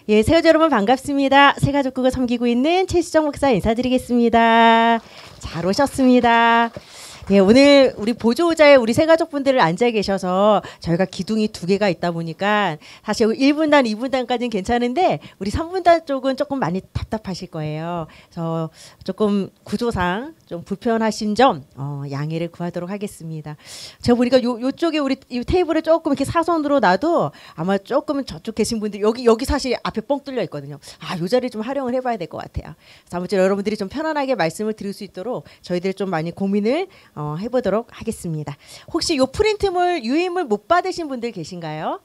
예, 새우자 여러분 반갑습니다. 새가족국을 섬기고 있는 최수정 목사 인사드리겠습니다. 잘 오셨습니다. 예, 오늘 우리 보조자에 우리 새가족분들을 앉아 계셔서 저희가 기둥이 2개가 있다 보니까 사실 1분단, 2분단까지는 괜찮은데 우리 3분단 쪽은 조금 많이 답답하실 거예요. 그래서 조금 구조상 좀 불편하신 점 양해를 구하도록 하겠습니다. 제가 보니까 요쪽에 우리 이 테이블을 조금 이렇게 사선으로 놔도 아마 조금 저쪽 계신 분들 여기 사실 앞에 뻥 뚫려 있거든요. 요 자리 좀 활용을 해봐야 될 것 같아요. 그래서 아무쪼록 여러분들이 좀 편안하게 말씀을 드릴 수 있도록 저희들 좀 많이 고민을 해보도록 하겠습니다. 혹시 요 프린트물 유인물 못 받으신 분들 계신가요?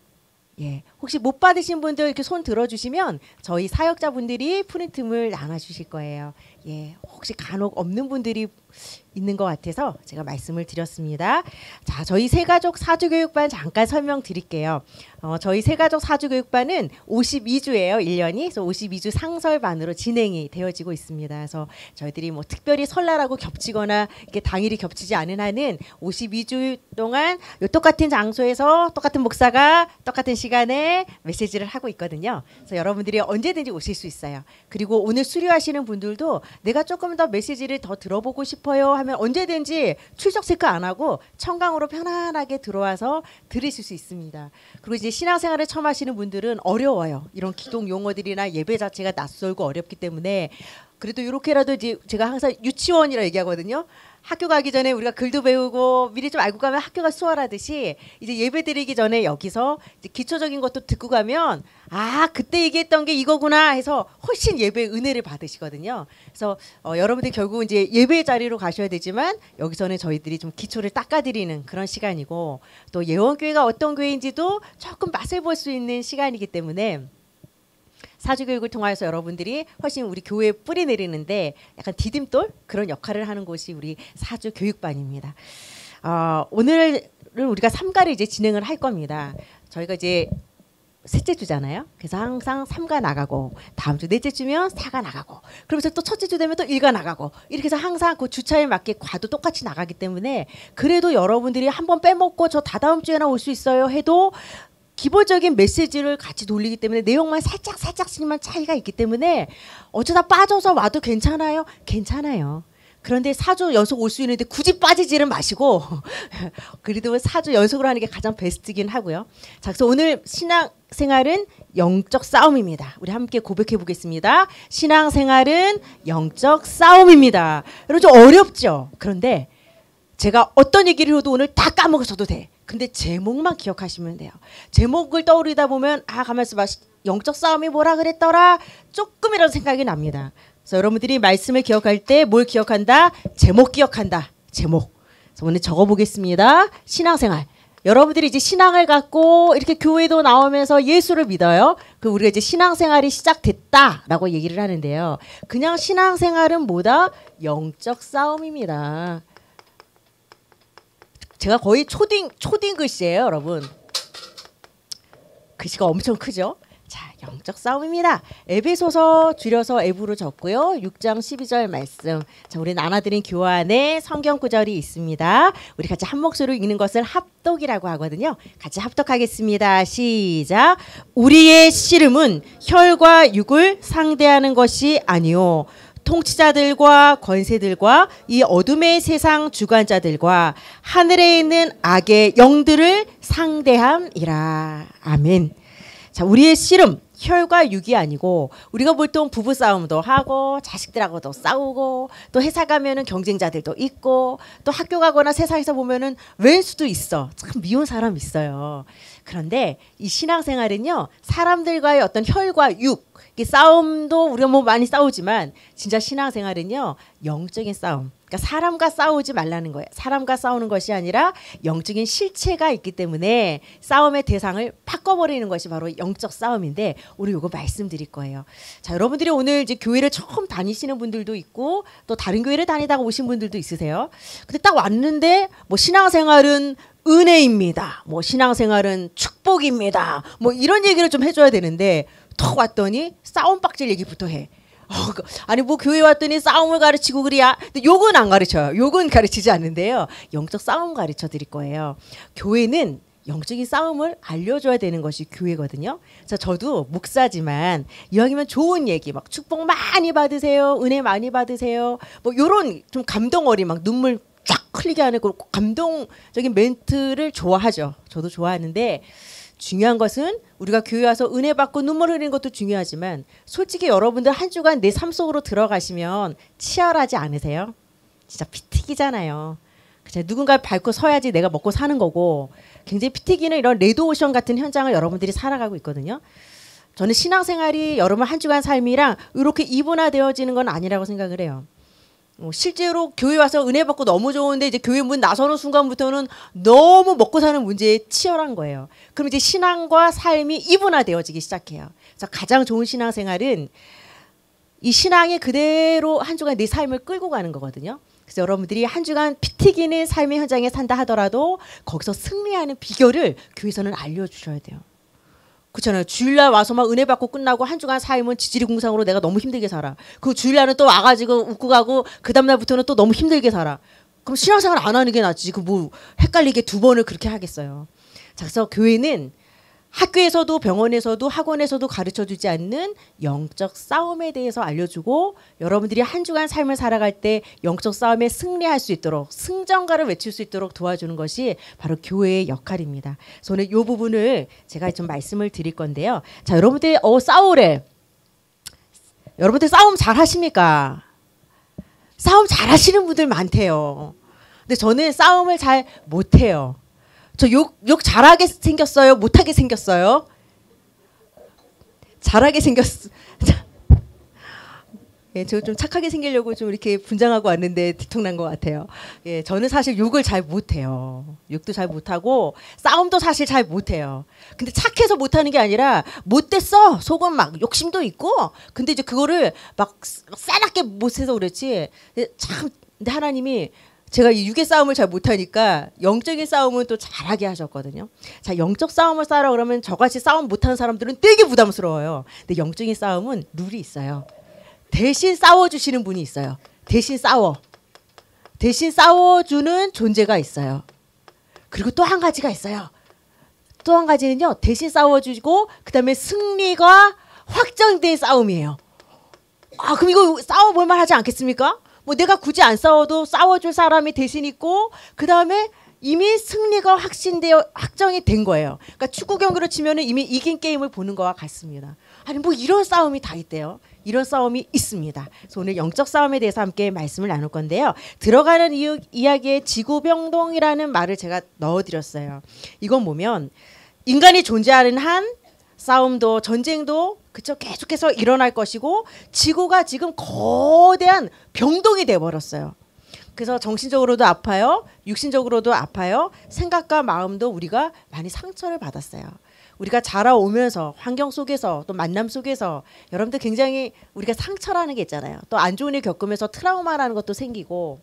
예, 혹시 못 받으신 분들 이렇게 손 들어주시면 저희 사역자분들이 프린트물 나눠주실 거예요. 예, 혹시 간혹 없는 분들이 있는 것 같아서 제가 말씀을 드렸습니다. 자, 저희 새가족 사주교육반 잠깐 설명드릴게요. 저희 새가족 사주교육반은 52주예요. 1년이. 그래서 52주 상설반으로 진행이 되어지고 있습니다. 그래서 저희들이 뭐 특별히 설날하고 겹치거나 이렇게 당일이 겹치지 않은 한은 52주 동안 똑같은 장소에서 똑같은 목사가 똑같은 시간에 메시지를 하고 있거든요. 그래서 여러분들이 언제든지 오실 수 있어요. 그리고 오늘 수료하시는 분들도 내가 조금 더 메시지를 더 들어보고 싶어요 하면 언제든지 출석 체크 안 하고 청강으로 편안하게 들어와서 들으실 수 있습니다. 그리고 이제 신앙생활을 처음 하시는 분들은 어려워요. 이런 기독 용어들이나 예배 자체가 낯설고 어렵기 때문에 그래도 이렇게라도 이제 제가 항상 유치원이라 얘기하거든요. 학교 가기 전에 우리가 글도 배우고 미리 좀 알고 가면 학교가 수월하듯이 이제 예배 드리기 전에 여기서 이제 기초적인 것도 듣고 가면 그때 얘기했던 게 이거구나 해서 훨씬 예배 은혜를 받으시거든요. 그래서 여러분들이 결국 이제 예배 자리로 가셔야 되지만 여기서는 저희들이 좀 기초를 닦아드리는 그런 시간이고 또 예원교회가 어떤 교회인지도 조금 맛을 볼 수 있는 시간이기 때문에 사주교육을 통해서 여러분들이 훨씬 우리 교회에 뿌리 내리는데 약간 디딤돌 그런 역할을 하는 곳이 우리 사주교육반입니다. 오늘은 우리가 3가를 이제 진행을 할 겁니다. 저희가 이제 셋째 주잖아요. 그래서 항상 3가 나가고 다음 주 넷째 주면 4가 나가고 그러면서 또 첫째 주 되면 또 1가 나가고 이렇게 해서 항상 그 주차에 맞게 과도 똑같이 나가기 때문에 그래도 여러분들이 한번 빼먹고 저 다다음 주에나 올 수 있어요 해도 기본적인 메시지를 같이 돌리기 때문에 내용만 살짝씩만 차이가 있기 때문에 어쩌다 빠져서 와도 괜찮아요? 괜찮아요. 그런데 4주 연속 올 수 있는데 굳이 빠지지는 마시고 그래도 4주 연속으로 하는 게 가장 베스트긴 하고요. 자, 그래서 오늘 신앙생활은 영적 싸움입니다. 우리 함께 고백해 보겠습니다. 신앙생활은 영적 싸움입니다. 여러분 좀 어렵죠? 그런데 제가 어떤 얘기를 해도 오늘 다 까먹으셔도 돼. 근데 제목만 기억하시면 돼요. 제목을 떠오르다 보면 가만있어 봐. 영적 싸움이 뭐라 그랬더라? 조금이라도 생각이 납니다. 그래서 여러분들이 말씀을 기억할 때 뭘 기억한다? 제목 기억한다. 제목. 그래서 오늘 적어보겠습니다. 신앙생활. 여러분들이 이제 신앙을 갖고 이렇게 교회도 나오면서 예수를 믿어요. 그 우리가 이제 신앙생활이 시작됐다라고 얘기를 하는데요. 그냥 신앙생활은 뭐다? 영적 싸움입니다. 제가 거의 초딩 글씨예요, 여러분. 글씨가 엄청 크죠? 자, 영적 싸움입니다. 에베소서 줄여서 에브로 적고요. 6장 12절 말씀. 자, 우리 나눠드린 교환에 성경 구절이 있습니다. 우리 같이 한 목소리로 읽는 것을 합독이라고 하거든요. 같이 합독하겠습니다. 시작. 우리의 씨름은 혈과 육을 상대하는 것이 아니요 통치자들과 권세들과 이 어둠의 세상 주관자들과 하늘에 있는 악의 영들을 상대함이라. 아멘. 자, 우리의 씨름 혈과 육이 아니고 우리가 보통 부부 싸움도 하고 자식들하고도 싸우고 또 회사 가면은 경쟁자들도 있고 또 학교 가거나 세상에서 보면은 왼수도 있어. 참 미운 사람 있어요. 그런데 이 신앙생활은요 사람들과의 어떤 혈과 육 싸움도 우리가 뭐 많이 싸우지만 진짜 신앙생활은요 영적인 싸움. 그러니까 사람과 싸우지 말라는 거예요. 사람과 싸우는 것이 아니라 영적인 실체가 있기 때문에 싸움의 대상을 바꿔버리는 것이 바로 영적 싸움인데 오늘 이거 말씀드릴 거예요. 자, 여러분들이 오늘 이제 교회를 처음 다니시는 분들도 있고 또 다른 교회를 다니다가 오신 분들도 있으세요. 근데 딱 왔는데 뭐 신앙생활은 은혜입니다. 뭐 신앙생활은 축복입니다. 뭐 이런 얘기를 좀 해줘야 되는데 턱 왔더니 싸움박질 얘기부터 해. 아니 뭐 교회 왔더니 싸움을 가르치고 그래야. 근데 욕은 안 가르쳐요. 욕은 가르치지 않는데요. 영적 싸움 가르쳐 드릴 거예요. 교회는 영적인 싸움을 알려줘야 되는 것이 교회거든요. 그래서 저도 목사지만 이왕이면 좋은 얘기, 막 축복 많이 받으세요, 은혜 많이 받으세요, 뭐 이런 좀 감동 어린 막 눈물 쫙 흘리게 하는 그 감동적인 멘트를 좋아하죠. 저도 좋아하는데 중요한 것은 우리가 교회 와서 은혜 받고 눈물 흘리는 것도 중요하지만 솔직히 여러분들 한 주간 내 삶 속으로 들어가시면 치열하지 않으세요? 진짜 피 튀기잖아요. 누군가를 밟고 서야지 내가 먹고 사는 거고 굉장히 피 튀기는 이런 레드오션 같은 현장을 여러분들이 살아가고 있거든요. 저는 신앙생활이 여러분 한 주간 삶이랑 이렇게 이분화되어지는 건 아니라고 생각을 해요. 실제로 교회 와서 은혜 받고 너무 좋은데 이제 교회 문 나서는 순간부터는 너무 먹고 사는 문제에 치열한 거예요. 그럼 이제 신앙과 삶이 이분화되어지기 시작해요. 그래서 가장 좋은 신앙생활은 이 신앙이 그대로 한 주간 내 삶을 끌고 가는 거거든요. 그래서 여러분들이 한 주간 피 튀기는 삶의 현장에 산다 하더라도 거기서 승리하는 비결을 교회에서는 알려주셔야 돼요. 그렇잖아요. 주일날 와서 막 은혜 받고 끝나고 한 주간 삶은 지지리 공상으로 내가 너무 힘들게 살아. 그 주일날은 또 와가지고 웃고 가고 그 다음날부터는 또 너무 힘들게 살아. 그럼 신앙생활 안 하는 게 낫지. 그 뭐 헷갈리게 두 번을 그렇게 하겠어요. 자, 그래서 교회는 학교에서도 병원에서도 학원에서도 가르쳐주지 않는 영적 싸움에 대해서 알려주고 여러분들이 한 주간 삶을 살아갈 때 영적 싸움에 승리할 수 있도록 승전가를 외칠 수 있도록 도와주는 것이 바로 교회의 역할입니다. 그래서 오늘 이 부분을 제가 좀 말씀을 드릴 건데요. 자, 여러분들이 싸우래. 여러분들 싸움 잘 하십니까? 싸움 잘 하시는 분들 많대요. 근데 저는 싸움을 잘 못해요. 저 욕 잘하게 생겼어요? 못하게 생겼어요? 잘하게 생겼어. 예, 저 좀 착하게 생기려고 좀 이렇게 분장하고 왔는데 뒤통난 것 같아요. 예, 저는 사실 욕을 잘 못해요. 욕도 잘 못하고 싸움도 사실 잘 못해요. 근데 착해서 못하는 게 아니라 못됐어. 속은 막 욕심도 있고. 근데 이제 그거를 막 싸납게 못해서 그렇지. 참 근데 하나님이 제가 이 육의 싸움을 잘 못하니까 영적인 싸움은 또 잘하게 하셨거든요. 자, 영적 싸움을 싸라 그러면 저같이 싸움 못하는 사람들은 되게 부담스러워요. 근데 영적인 싸움은 룰이 있어요. 대신 싸워주시는 분이 있어요. 대신 싸워주는 존재가 있어요. 그리고 또 한 가지가 있어요. 또 한 가지는요. 대신 싸워주고 그 다음에 승리가 확정된 싸움이에요. 아, 그럼 이거 싸워볼만 하지 않겠습니까? 뭐 내가 굳이 안 싸워도 싸워줄 사람이 대신 있고 그 다음에 이미 승리가 확정이 된 거예요. 그러니까 축구 경기로 치면은 이미 이긴 게임을 보는 거와 같습니다. 아니 뭐 이런 싸움이 다 있대요. 이런 싸움이 있습니다. 그래서 오늘 영적 싸움에 대해서 함께 말씀을 나눌 건데요. 들어가는 이야기에 지구병동이라는 말을 제가 넣어드렸어요. 이건 보면 인간이 존재하는 한 싸움도 전쟁도 그쵸 계속해서 일어날 것이고 지구가 지금 거대한 병동이 돼버렸어요. 그래서 정신적으로도 아파요. 육신적으로도 아파요. 생각과 마음도 우리가 많이 상처를 받았어요. 우리가 자라오면서 환경 속에서 또 만남 속에서 여러분들 굉장히 우리가 상처라는 게 있잖아요. 또 안 좋은 일 겪으면서 트라우마라는 것도 생기고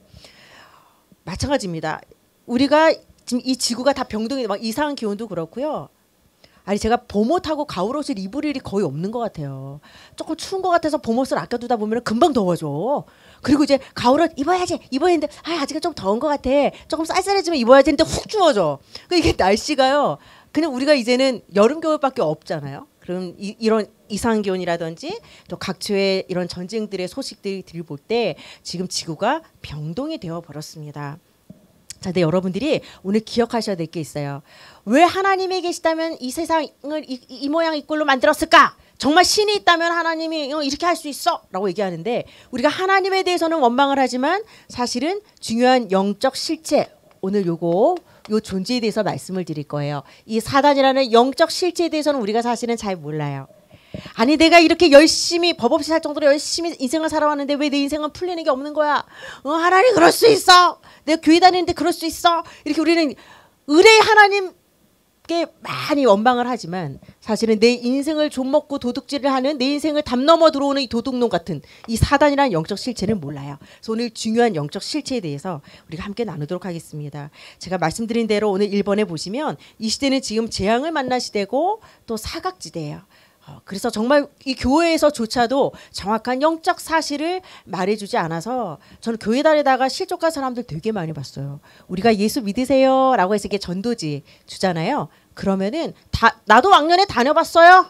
마찬가지입니다. 우리가 지금 이 지구가 다 병동이 막 이상한 기온도 그렇고요. 아니 제가 봄옷하고 가을옷을 입을 일이 거의 없는 것 같아요. 조금 추운 것 같아서 봄옷을 아껴두다 보면 금방 더워져. 그리고 이제 가을옷 입어야지 입어야 되는데 아직은 좀 더운 것 같아. 조금 쌀쌀해지면 입어야지 했는데 훅 추워져. 그러니까 이게 날씨가요. 그냥 우리가 이제는 여름 겨울밖에 없잖아요. 그럼 이런 이상 기온이라든지 또 각처의 이런 전쟁들의 소식들을 볼 때 지금 지구가 병동이 되어 버렸습니다. 자, 근데 여러분들이 오늘 기억하셔야 될 게 있어요. 왜 하나님이 계시다면 이 세상을 이 모양 이 꼴로 만들었을까? 정말 신이 있다면 하나님이 이렇게 할 수 있어 라고 얘기하는데 우리가 하나님에 대해서는 원망을 하지만 사실은 중요한 영적 실체 오늘 요 존재에 대해서 말씀을 드릴 거예요. 이 사단이라는 영적 실체에 대해서는 우리가 사실은 잘 몰라요. 아니 내가 이렇게 열심히 법 없이 살 정도로 열심히 인생을 살아왔는데 왜 내 인생은 풀리는 게 없는 거야? 하나님 그럴 수 있어. 내가 교회 다니는데 그럴 수 있어. 이렇게 우리는 의뢰 하나님께 많이 원망을 하지만 사실은 내 인생을 좀먹고 도둑질을 하는 내 인생을 담 넘어 들어오는 이 도둑놈 같은 이 사단이라는 영적 실체는 몰라요. 그래서 오늘 중요한 영적 실체에 대해서 우리가 함께 나누도록 하겠습니다. 제가 말씀드린 대로 오늘 1번에 보시면 이 시대는 지금 재앙을 만난 시대고 또 사각지대예요. 그래서 정말 이 교회에서조차도 정확한 영적 사실을 말해주지 않아서 저는 교회 다니다가 실족한 사람들 되게 많이 봤어요. 우리가 예수 믿으세요 라고 해서 이게 전도지 주잖아요. 그러면은 나도 왕년에 다녀봤어요.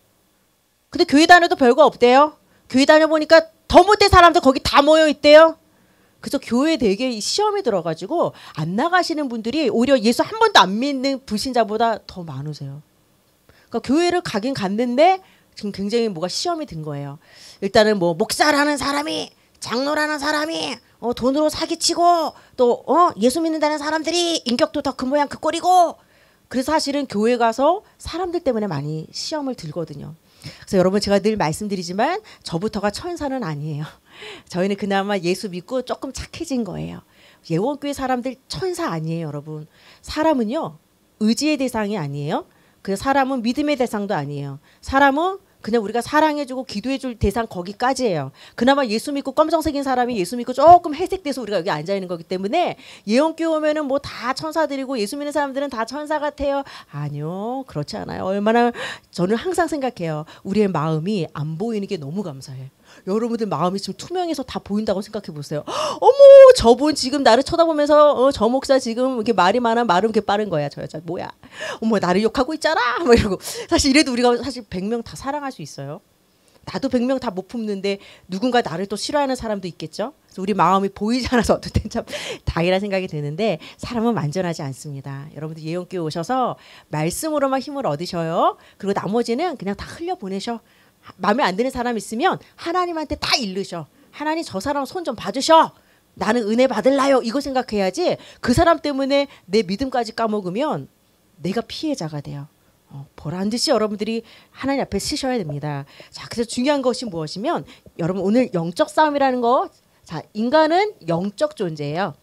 근데 교회 다녀도 별거 없대요. 교회 다녀보니까 더 못된 사람들 거기 다 모여 있대요. 그래서 교회에 되게 시험이 들어가지고 안 나가시는 분들이 오히려 예수 한 번도 안 믿는 불신자보다 더 많으세요. 그러니까 교회를 가긴 갔는데 지금 굉장히 뭐가 시험이 든 거예요. 일단은 뭐 목사라는 사람이, 장로라는 사람이 돈으로 사기치고 또 예수 믿는다는 사람들이 인격도 더 그 모양 그 꼴이고, 그래서 사실은 교회 가서 사람들 때문에 많이 시험을 들거든요. 그래서 여러분 제가 늘 말씀드리지만 저부터가 천사는 아니에요. 저희는 그나마 예수 믿고 조금 착해진 거예요. 예원교회 사람들 천사 아니에요, 여러분. 사람은요 의지의 대상이 아니에요. 그 사람은 믿음의 대상도 아니에요. 사람은 그냥 우리가 사랑해주고 기도해줄 대상 거기까지예요. 그나마 예수 믿고 검정색인 사람이 예수 믿고 조금 회색돼서 우리가 여기 앉아 있는 거기 때문에 예언교회 오면은 뭐 다 천사들이고 예수 믿는 사람들은 다 천사 같아요. 아니요, 그렇지 않아요. 얼마나 저는 항상 생각해요. 우리의 마음이 안 보이는 게 너무 감사해. 여러분들 마음이 지금 투명해서 다 보인다고 생각해 보세요. 어머, 저분 지금 나를 쳐다보면서 저 목사 지금 이렇게 말이 많아, 말은 이렇게 빠른 거야. 저 여자 뭐야? 어머, 나를 욕하고 있잖아. 뭐 이러고. 사실 이래도 우리가 사실 100명 다 사랑할 수 있어요. 나도 100명 다 못 품는데 누군가 나를 또 싫어하는 사람도 있겠죠. 그래서 우리 마음이 보이지 않아서 어떨 땐 참 당연한 생각이 드는데 사람은 완전하지 않습니다. 여러분들 예언교회 오셔서 말씀으로만 힘을 얻으셔요. 그리고 나머지는 그냥 다 흘려보내셔. 마음에 안 드는 사람 있으면 하나님한테 다 일르셔. 하나님 저 사람 손 좀 봐주셔. 나는 은혜 받을라요. 이거 생각해야지 그 사람 때문에 내 믿음까지 까먹으면 내가 피해자가 돼요. 보란 듯이 여러분들이 하나님 앞에 서셔야 됩니다. 자, 그래서 중요한 것이 무엇이면 여러분 오늘 영적 싸움이라는 거, 자, 인간은 영적 존재예요.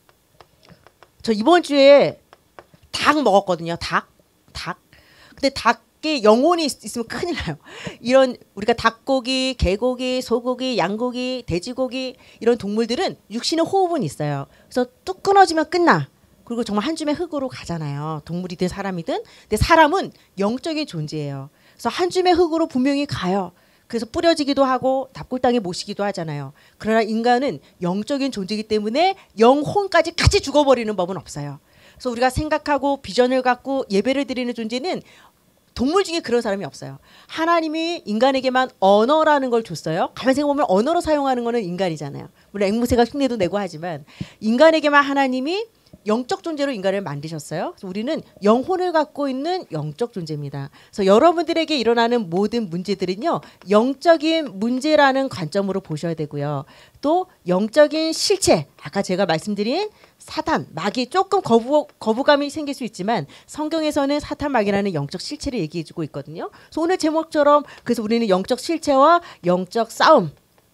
저 이번 주에 닭 먹었거든요. 닭. 근데 닭에 영혼이 있으면 큰일 나요. 이런 우리가 닭고기, 개고기, 소고기, 양고기, 돼지고기 이런 동물들은 육신의 호흡은 있어요. 그래서 뚝 끊어지면 끝나. 그리고 정말 한 줌의 흙으로 가잖아요. 동물이든 사람이든. 근데 사람은 영적인 존재예요. 그래서 한 줌의 흙으로 분명히 가요. 그래서 뿌려지기도 하고 납골당에 모시기도 하잖아요. 그러나 인간은 영적인 존재이기 때문에 영혼까지 같이 죽어버리는 법은 없어요. 그래서 우리가 생각하고 비전을 갖고 예배를 드리는 존재는 동물 중에 그런 사람이 없어요. 하나님이 인간에게만 언어라는 걸 줬어요. 가만히 생각해보면 언어로 사용하는 거는 인간이잖아요. 물론 앵무새가 흉내도 내고 하지만 인간에게만 하나님이 영적 존재로 인간을 만드셨어요. 그래서 우리는 영혼을 갖고 있는 영적 존재입니다. 그래서 여러분들에게 일어나는 모든 문제들은요, 영적인 문제라는 관점으로 보셔야 되고요. 또 영적인 실체, 아까 제가 말씀드린 사탄, 마귀, 조금 거부감이 생길 수 있지만 성경에서는 사탄, 마귀라는 영적 실체를 얘기해주고 있거든요. 그래서 오늘 제목처럼 그래서 우리는 영적 실체와 영적 싸움,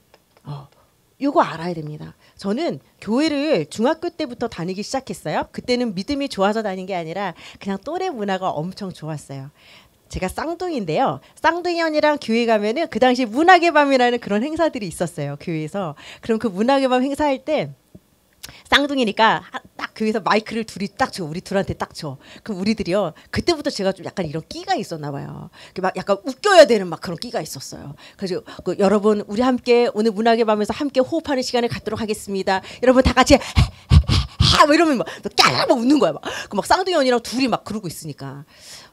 이거 알아야 됩니다. 저는 교회를 중학교 때부터 다니기 시작했어요. 그때는 믿음이 좋아서 다닌 게 아니라 그냥 또래 문화가 엄청 좋았어요. 제가 쌍둥이인데요. 쌍둥이 언니랑 교회 가면은 그 당시 문학의 밤이라는 그런 행사들이 있었어요. 교회에서. 그럼 그 문학의 밤 행사할 때 쌍둥이니까 딱 교회에서 마이크를 둘이 딱 줘. 우리 둘한테 딱 줘. 그럼 우리들이요. 그때부터 제가 좀 약간 이런 끼가 있었나 봐요. 막 약간 웃겨야 되는 막 그런 끼가 있었어요. 그래서 여러분 우리 함께 오늘 문학의 밤에서 함께 호흡하는 시간을 갖도록 하겠습니다. 여러분 다 같이 뭐 이러면 막 웃는 거야. 막 쌍둥이 언니랑 둘이 막 그러고 있으니까.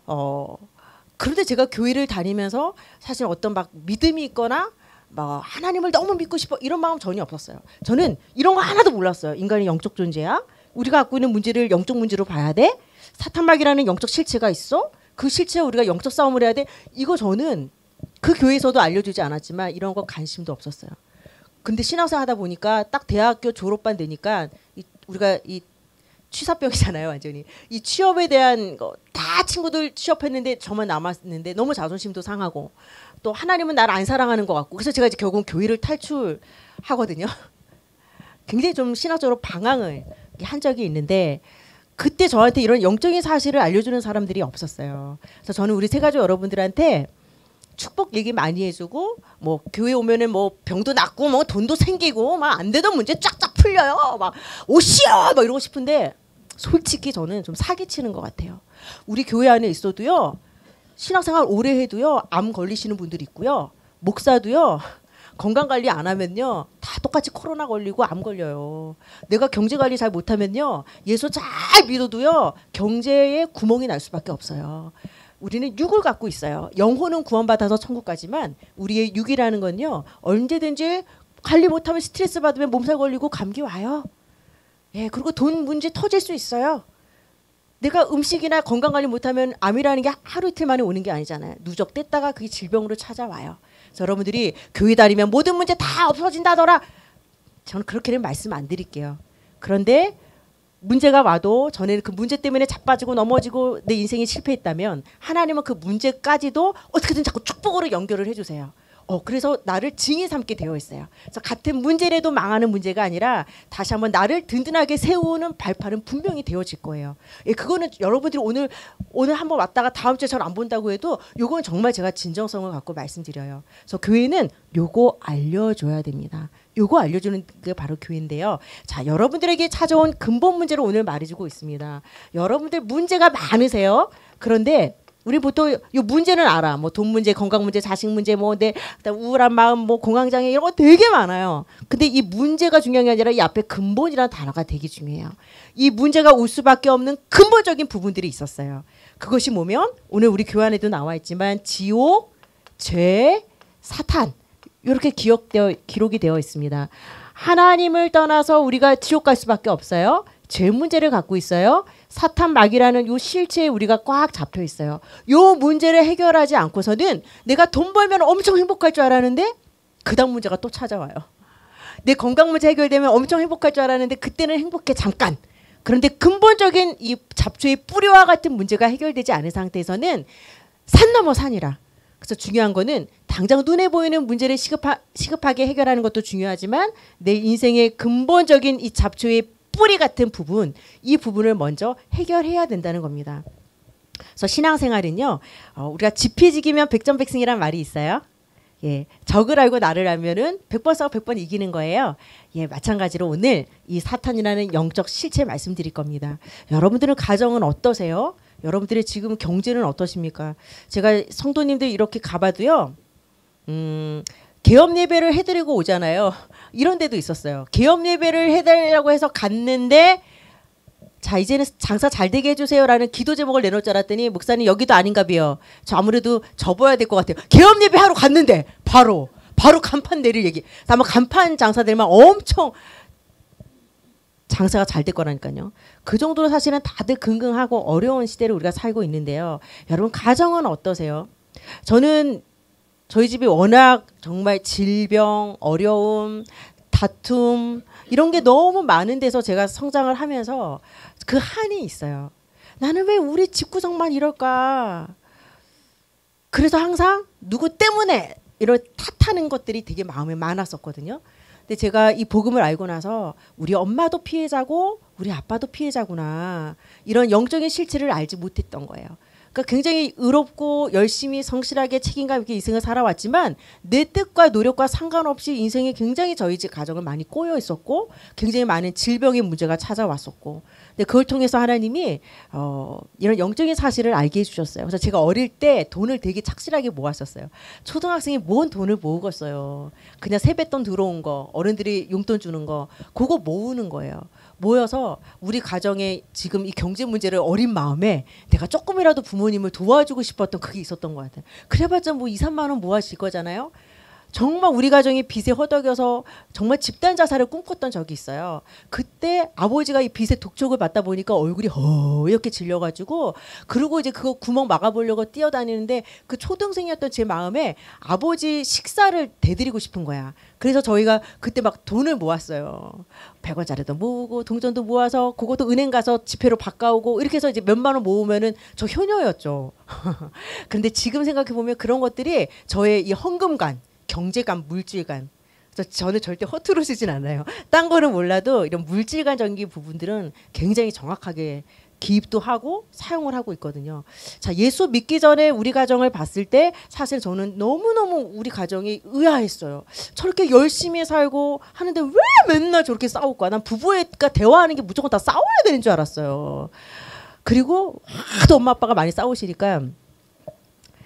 그런데 제가 교회를 다니면서 사실 어떤 막 믿음이 있거나 막 하나님을 너무 믿고 싶어 이런 마음 전혀 없었어요. 저는 이런 거 하나도 몰랐어요. 인간이 영적 존재야. 우리가 갖고 있는 문제를 영적 문제로 봐야 돼. 사탄마귀라는 영적 실체가 있어. 그 실체와 우리가 영적 싸움을 해야 돼. 이거 저는 그 교회에서도 알려주지 않았지만 이런 거 관심도 없었어요. 근데 신앙생활 하다 보니까 딱 대학교 졸업반 되니까 우리가 이 취사병이잖아요, 완전히. 이 취업에 대한 거 다 친구들 취업했는데 저만 남았는데 너무 자존심도 상하고 또 하나님은 나를 안 사랑하는 것 같고 그래서 제가 이제 결국 교회를 탈출하거든요. 굉장히 좀 신학적으로 방황을 한 적이 있는데 그때 저한테 이런 영적인 사실을 알려주는 사람들이 없었어요. 그래서 저는 우리 세가족 여러분들한테 축복 얘기 많이 해주고 뭐 교회 오면은 뭐 병도 낫고 뭐 돈도 생기고 막 안 되던 문제 쫙쫙 풀려요. 막 오시오 막 이러고 싶은데 솔직히 저는 좀 사기치는 것 같아요. 우리 교회 안에 있어도요. 신앙생활 오래 해도요 암 걸리시는 분들이 있고요. 목사도요 건강관리 안 하면요 다 똑같이 코로나 걸리고 암 걸려요. 내가 경제관리 잘 못하면요 예수 잘 믿어도요 경제에 구멍이 날 수밖에 없어요. 우리는 육을 갖고 있어요. 영혼은 구원받아서 천국 가지만 우리의 육이라는 건요 언제든지 관리 못하면 스트레스 받으면 몸살 걸리고 감기 와요. 예, 그리고 돈 문제 터질 수 있어요. 내가 음식이나 건강관리 못하면 암이라는 게 하루 이틀 만에 오는 게 아니잖아요. 누적됐다가 그게 질병으로 찾아와요. 그래서 여러분들이 교회 다니면 모든 문제 다 없어진다더라. 저는 그렇게는 말씀 안 드릴게요. 그런데 문제가 와도 전에는 그 문제 때문에 자빠지고 넘어지고 내 인생이 실패했다면 하나님은 그 문제까지도 어떻게든 자꾸 축복으로 연결을 해주세요. 그래서 나를 증인 삼게 되어 있어요. 그래서 같은 문제라도 망하는 문제가 아니라 다시 한번 나를 든든하게 세우는 발판은 분명히 되어질 거예요. 예, 그거는 여러분들이 오늘 한번 왔다가 다음 주에 잘 안 본다고 해도 요건 정말 제가 진정성을 갖고 말씀드려요. 그래서 교회는 요거 알려줘야 됩니다. 요거 알려주는 게 바로 교회인데요. 자, 여러분들에게 찾아온 근본 문제를 오늘 말해주고 있습니다. 여러분들 문제가 많으세요. 그런데 우리 보통 이 문제는 알아. 뭐 돈 문제, 건강 문제, 자식 문제, 뭐 내 우울한 마음, 뭐 공황장애 이런 거 되게 많아요. 근데 이 문제가 중요한 게 아니라 이 앞에 근본이라는 단어가 되게 중요해요. 이 문제가 올 수밖에 없는 근본적인 부분들이 있었어요. 그것이 뭐면 오늘 우리 교환에도 나와 있지만 지옥, 죄, 사탄 이렇게 기록이 되어 있습니다. 하나님을 떠나서 우리가 지옥 갈 수밖에 없어요. 죄 문제를 갖고 있어요. 사탄 마귀라는 요 실체에 우리가 꽉 잡혀 있어요. 요 문제를 해결하지 않고서는 내가 돈 벌면 엄청 행복할 줄 알았는데 그 다음 문제가 또 찾아와요. 내 건강 문제 해결되면 엄청 행복할 줄 알았는데 그때는 행복해 잠깐. 그런데 근본적인 이 잡초의 뿌리와 같은 문제가 해결되지 않은 상태에서는 산 넘어 산이라. 그래서 중요한 거는 당장 눈에 보이는 문제를 시급하게 해결하는 것도 중요하지만 내 인생의 근본적인 이 잡초의 뿌리 같은 부분, 이 부분을 먼저 해결해야 된다는 겁니다. 그래서 신앙생활은요, 우리가 지피지기면 백전백승이란 말이 있어요. 예, 적을 알고 나를 알면은 100번 싸워 100번 이기는 거예요. 예, 마찬가지로 오늘 이 사탄이라는 영적 실체 말씀드릴 겁니다. 여러분들은 가정은 어떠세요? 여러분들의 지금 경제는 어떠십니까? 제가 성도님들 이렇게 가봐도요, 개업 예배를 해드리고 오잖아요. 이런 데도 있었어요. 개업 예배를 해달라고 해서 갔는데 자 이제는 장사 잘 되게 해주세요라는 기도 제목을 내놓을 줄 알았더니 목사님 여기도 아닌가 봐요. 저 아무래도 접어야 될 것 같아요. 개업 예배 하러 갔는데 바로 간판 내릴 얘기. 아마 간판 장사들만 엄청 장사가 잘 될 거라니까요. 그 정도로 사실은 다들 긍긍하고 어려운 시대를 우리가 살고 있는데요. 여러분 가정은 어떠세요? 저는 저희 집이 워낙 정말 질병, 어려움, 다툼 이런 게 너무 많은 데서 제가 성장을 하면서 그 한이 있어요. 나는 왜 우리 집구성만 이럴까? 그래서 항상 누구 때문에 이런 탓하는 것들이 되게 마음에 많았었거든요. 근데 제가 이 복음을 알고 나서 우리 엄마도 피해자고 우리 아빠도 피해자구나. 이런 영적인 실체를 알지 못했던 거예요. 그러니까 굉장히 의롭고 열심히 성실하게 책임감 있게 인생을 살아왔지만 내 뜻과 노력과 상관없이 인생에 굉장히 저희 집 가정은 많이 꼬여 있었고 굉장히 많은 질병의 문제가 찾아왔었고 근데 그걸 통해서 하나님이 이런 영적인 사실을 알게 해주셨어요. 그래서 제가 어릴 때 돈을 되게 착실하게 모았었어요. 초등학생이 뭔 돈을 모으겠어요. 그냥 세뱃돈 들어온 거 어른들이 용돈 주는 거 그거 모으는 거예요. 모여서 우리 가정에 지금 이 경제 문제를 어린 마음에 내가 조금이라도 부모님을 도와주고 싶었던 그게 있었던 것 같아요. 그래봤자 뭐 2, 3만 원 모아질 거잖아요. 정말 우리 가정이 빚에 허덕여서 정말 집단 자살을 꿈꿨던 적이 있어요. 그때 아버지가 이 빚의 독촉을 받다 보니까 얼굴이 허옇게 질려가지고 그리고 이제 그거 구멍 막아보려고 뛰어다니는데 그 초등생이었던 제 마음에 아버지 식사를 대드리고 싶은 거야. 그래서 저희가 그때 막 돈을 모았어요. 100원짜리도 모으고 동전도 모아서 그것도 은행 가서 지폐로 바꿔오고 이렇게 해서 이제 몇만 원 모으면은 저 효녀였죠. 그런데 지금 생각해 보면 그런 것들이 저의 이 헌금관 경제관, 물질관. 그래서 저는 절대 허투루 쓰진 않아요. 딴 거는 몰라도 이런 물질관적인 부분들은 굉장히 정확하게 기입도 하고 사용을 하고 있거든요. 자, 예수 믿기 전에 우리 가정을 봤을 때 사실 저는 너무너무 우리 가정이 의아했어요. 저렇게 열심히 살고 하는데 왜 맨날 저렇게 싸울까? 난 부부가 대화하는 게 무조건 다 싸워야 되는 줄 알았어요. 그리고 하도 엄마 아빠가 많이 싸우시니까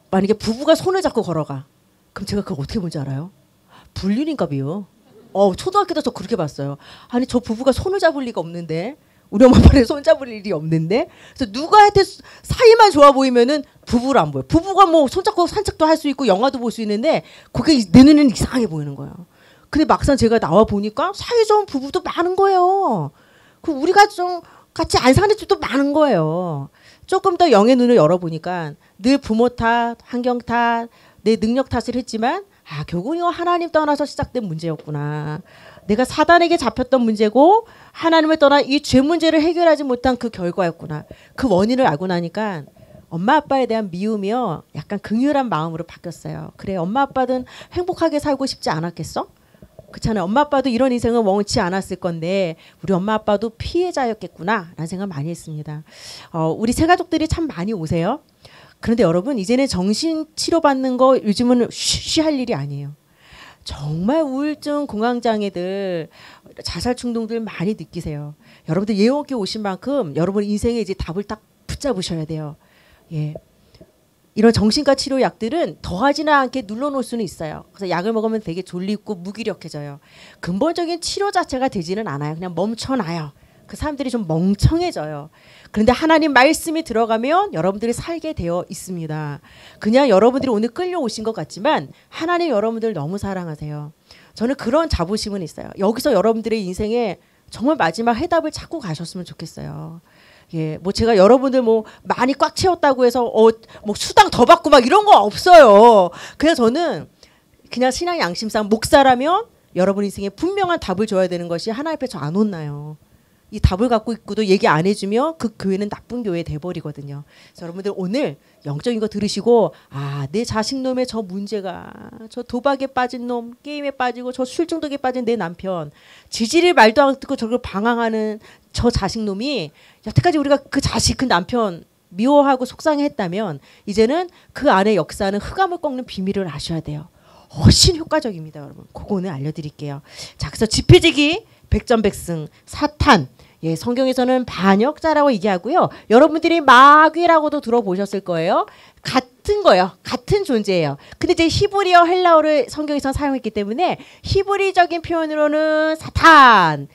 만약에 부부가 손을 잡고 걸어가. 그럼 제가 그걸 어떻게 본지 알아요? 불륜인가봐요. 초등학교 때 저 그렇게 봤어요. 아니 저 부부가 손을 잡을 리가 없는데 우리 엄마 아빠를 손 잡을 일이 없는데 그래서 누가한테 사이만 좋아 보이면은 부부를 안 보여. 부부가 뭐 손잡고 산책도 할 수 있고 영화도 볼 수 있는데 그게 내 눈에는 이상하게 보이는 거예요. 근데 막상 제가 나와 보니까 사이 좋은 부부도 많은 거예요. 그 우리가 좀 같이 안 사는 집도 많은 거예요. 조금 더 영의 눈을 열어보니까 늘 부모 탓, 환경 탓, 내 능력 탓을 했지만 결국은 이거 하나님 떠나서 시작된 문제였구나. 내가 사단에게 잡혔던 문제고 하나님을 떠나 이 죄 문제를 해결하지 못한 그 결과였구나. 그 원인을 알고 나니까 엄마 아빠에 대한 미움이요 약간 긍휼한 마음으로 바뀌었어요. 그래 엄마 아빠는 행복하게 살고 싶지 않았겠어? 그렇잖아요. 엄마 아빠도 이런 인생은 원치 않았을 건데 우리 엄마 아빠도 피해자였겠구나 라는 생각 많이 했습니다. 우리 새가족들이 참 많이 오세요. 그런데 여러분 이제는 정신치료받는 거 요즘은 쉬할 일이 아니에요. 정말 우울증, 공황장애들, 자살충동들 많이 느끼세요. 여러분들 예원께 오신 만큼 여러분 인생에 이제 답을 딱 붙잡으셔야 돼요. 예. 이런 정신과 치료 약들은 더하지는 않게 눌러놓을 수는 있어요. 그래서 약을 먹으면 되게 졸리고 무기력해져요. 근본적인 치료 자체가 되지는 않아요. 그냥 멈춰놔요. 그 사람들이 좀 멍청해져요. 그런데 하나님 말씀이 들어가면 여러분들이 살게 되어 있습니다. 그냥 여러분들이 오늘 끌려오신 것 같지만 하나님 여러분들 너무 사랑하세요. 저는 그런 자부심은 있어요. 여기서 여러분들의 인생에 정말 마지막 해답을 찾고 가셨으면 좋겠어요. 예, 뭐 제가 여러분들 뭐 많이 꽉 채웠다고 해서 뭐 수당 더 받고 막 이런 거 없어요. 그래서 저는 그냥 신앙 양심상 목사라면 여러분 인생에 분명한 답을 줘야 되는 것이 하나님 앞에 저 안 혼나요. 이 답을 갖고 있고도 얘기 안 해주면 그 교회는 나쁜 교회 돼버리거든요. 그래서 여러분들 오늘 영적인 거 들으시고 내 자식놈의 저 문제가 저 도박에 빠진 놈, 게임에 빠지고 저 술중독에 빠진 내 남편, 지지를 말도 안 듣고 저걸 방황하는 저 자식놈이 여태까지 우리가 그 자식, 그 남편 미워하고 속상해했다면 이제는 그 안에 역사는 흑암을 꺾는 비밀을 아셔야 돼요. 훨씬 효과적입니다, 여러분. 그거는 알려드릴게요. 자, 그래서 지폐지기, 백전백승, 사탄. 예, 성경에서는 반역자라고 얘기하고요. 여러분들이 마귀라고도 들어보셨을 거예요. 같은 거예요. 같은 존재예요. 근데 이제 히브리어, 헬라어를 성경에서 사용했기 때문에 히브리적인 표현으로는 사탄,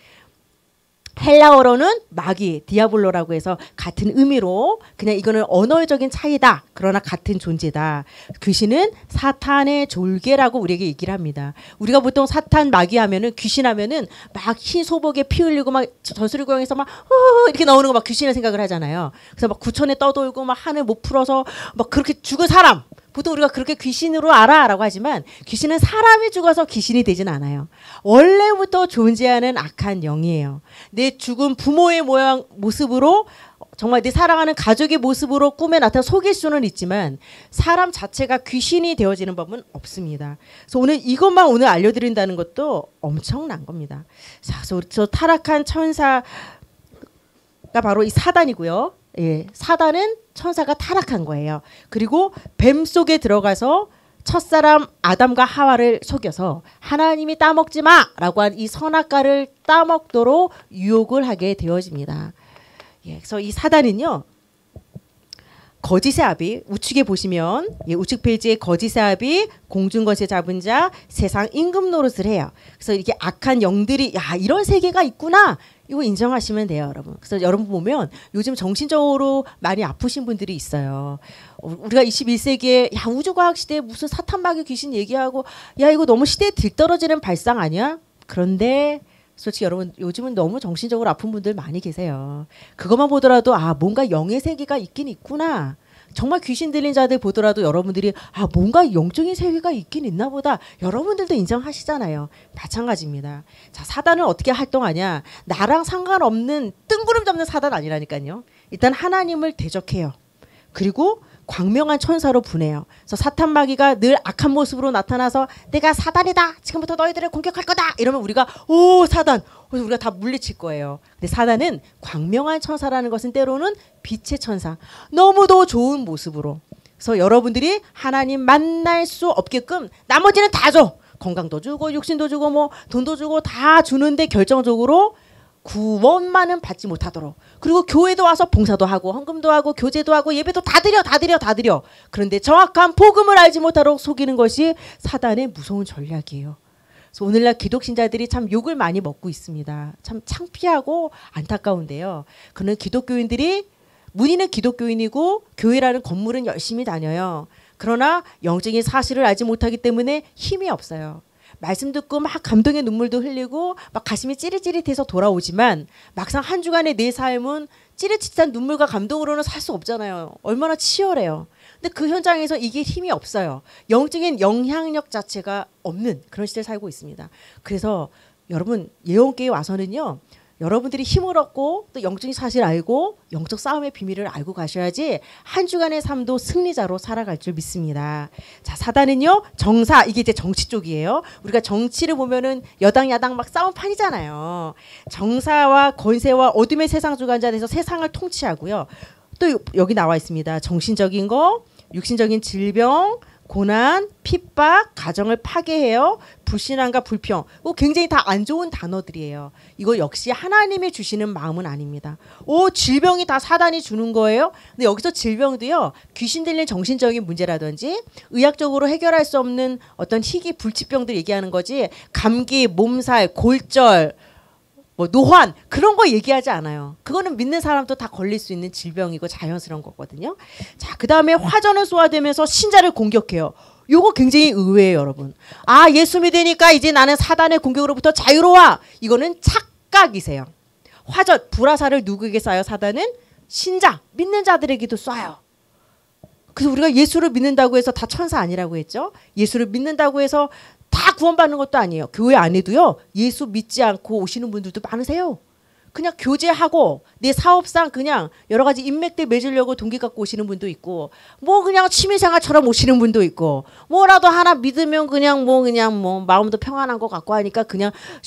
헬라어로는 마귀, 디아블로라고 해서 같은 의미로 그냥 이거는 언어적인 차이다. 그러나 같은 존재다. 귀신은 사탄의 졸개라고 우리에게 얘기를 합니다. 우리가 보통 사탄, 마귀 하면은 귀신 하면은 막 흰 소복에 피 흘리고 막 전설의 고향에서 막 이렇게 나오는 거 막 귀신을 생각을 하잖아요. 그래서 막 구천에 떠돌고 막 하늘 못 풀어서 막 그렇게 죽은 사람. 보통 우리가 그렇게 귀신으로 알아라고 하지만 귀신은 사람이 죽어서 귀신이 되진 않아요. 원래부터 존재하는 악한 영이에요. 내 죽은 부모의 모습으로 정말 내 사랑하는 가족의 모습으로 꿈에 나타나 속일 수는 있지만 사람 자체가 귀신이 되어지는 법은 없습니다. 그래서 오늘 이것만 오늘 알려드린다는 것도 엄청난 겁니다. 자, 그래서 저 타락한 천사가 바로 이 사단이고요. 예, 사단은 천사가 타락한 거예요. 그리고 뱀 속에 들어가서 첫사람 아담과 하와를 속여서 하나님이 따먹지 마라고 한 이 선악과를 따먹도록 유혹을 하게 되어집니다. 예, 그래서 이 사단은요. 거짓의 아비, 우측에 보시면 우측 페이지에 거짓의 아비, 공중것에 잡은 자, 세상 임금 노릇을 해요. 그래서 이렇게 악한 영들이 이런 세계가 있구나. 이거 인정하시면 돼요, 여러분. 그래서 여러분 보면 요즘 정신적으로 많이 아프신 분들이 있어요. 우리가 21세기에 우주과학 시대에 무슨 사탄 마귀 귀신 얘기하고 이거 너무 시대에 들떨어지는 발상 아니야? 그런데 솔직히 여러분 요즘은 너무 정신적으로 아픈 분들 많이 계세요. 그것만 보더라도 뭔가 영의 세계가 있긴 있구나. 정말 귀신 들린 자들 보더라도 여러분들이 뭔가 영적인 세계가 있긴 있나 보다. 여러분들도 인정하시잖아요. 마찬가지입니다. 자, 사단은 어떻게 활동하냐. 나랑 상관없는 뜬구름 잡는 사단 아니라니까요. 일단 하나님을 대적해요. 그리고 광명한 천사로 분해요. 그래서 사탄 마귀가 늘 악한 모습으로 나타나서 내가 사단이다. 지금부터 너희들을 공격할 거다. 이러면 우리가 사단. 그래서 우리가 다 물리칠 거예요. 근데 사단은 광명한 천사라는 것은 때로는 빛의 천사. 너무도 좋은 모습으로. 그래서 여러분들이 하나님 만날 수 없게끔 나머지는 다 줘. 건강도 주고 육신도 주고 뭐 돈도 주고 다 주는데 결정적으로 구원만은 받지 못하도록, 그리고 교회도 와서 봉사도 하고 헌금도 하고 교제도 하고 예배도 다 드려. 그런데 정확한 복음을 알지 못하도록 속이는 것이 사단의 무서운 전략이에요. 그래서 오늘날 기독신자들이 참 욕을 많이 먹고 있습니다. 참 창피하고 안타까운데요. 그는 기독교인들이, 문의는 기독교인이고 교회라는 건물은 열심히 다녀요. 그러나 영적인 사실을 알지 못하기 때문에 힘이 없어요. 말씀 듣고 막 감동의 눈물도 흘리고 막 가슴이 찌릿찌릿해서 돌아오지만 막상 한 주간의 내 삶은 찌릿찌릿한 눈물과 감동으로는 살 수 없잖아요. 얼마나 치열해요. 근데 그 현장에서 이게 힘이 없어요. 영적인 영향력 자체가 없는 그런 시대에 살고 있습니다. 그래서 여러분 예언교회에 와서는요, 여러분들이 힘을 얻고 또 영적인 사실을 알고 영적 싸움의 비밀을 알고 가셔야지 한 주간의 삶도 승리자로 살아갈 줄 믿습니다. 자, 사단은요, 정사, 이게 이제 정치 쪽이에요. 우리가 정치를 보면은 여당 야당 막 싸움판이잖아요. 정사와 권세와 어둠의 세상 주관자 돼서 세상을 통치하고요. 또 여기 나와 있습니다. 정신적인 거, 육신적인 질병, 고난, 핍박, 가정을 파괴해요. 불신앙과 불평. 굉장히 다 안 좋은 단어들이에요. 이거 역시 하나님이 주시는 마음은 아닙니다. 질병이 다 사단이 주는 거예요? 근데 여기서 질병도요, 귀신 들린 정신적인 문제라든지 의학적으로 해결할 수 없는 어떤 희귀 불치병들 얘기하는 거지, 감기, 몸살, 골절, 뭐 노환, 그런 거 얘기하지 않아요. 그거는 믿는 사람도 다 걸릴 수 있는 질병이고 자연스러운 거거든요. 자, 그 다음에 화전을 쏘아대면서 신자를 공격해요. 요거 굉장히 의외예요, 여러분. 아, 예수 믿으니까 이제 나는 사단의 공격으로부터 자유로워. 이거는 착각이세요. 화전, 불화살을 누구에게 쏴요? 사단은 신자, 믿는 자들에게도 쏴요. 그래서 우리가 예수를 믿는다고 해서 다 천사 아니라고 했죠. 예수를 믿는다고 해서 다 구원받는 것도 아니에요. 교회 안에도요, 예수 믿지 않고 오시는 분들도 많으세요. 그냥 교제하고 내 사업상 그냥 여러 가지 인맥들 맺으려고 동기 갖고 오시는 분도 있고, 뭐 그냥 취미생활처럼 오시는 분도 있고, 뭐라도 하나 믿으면 그냥 마음도 평안한 것 같고 하니까 그냥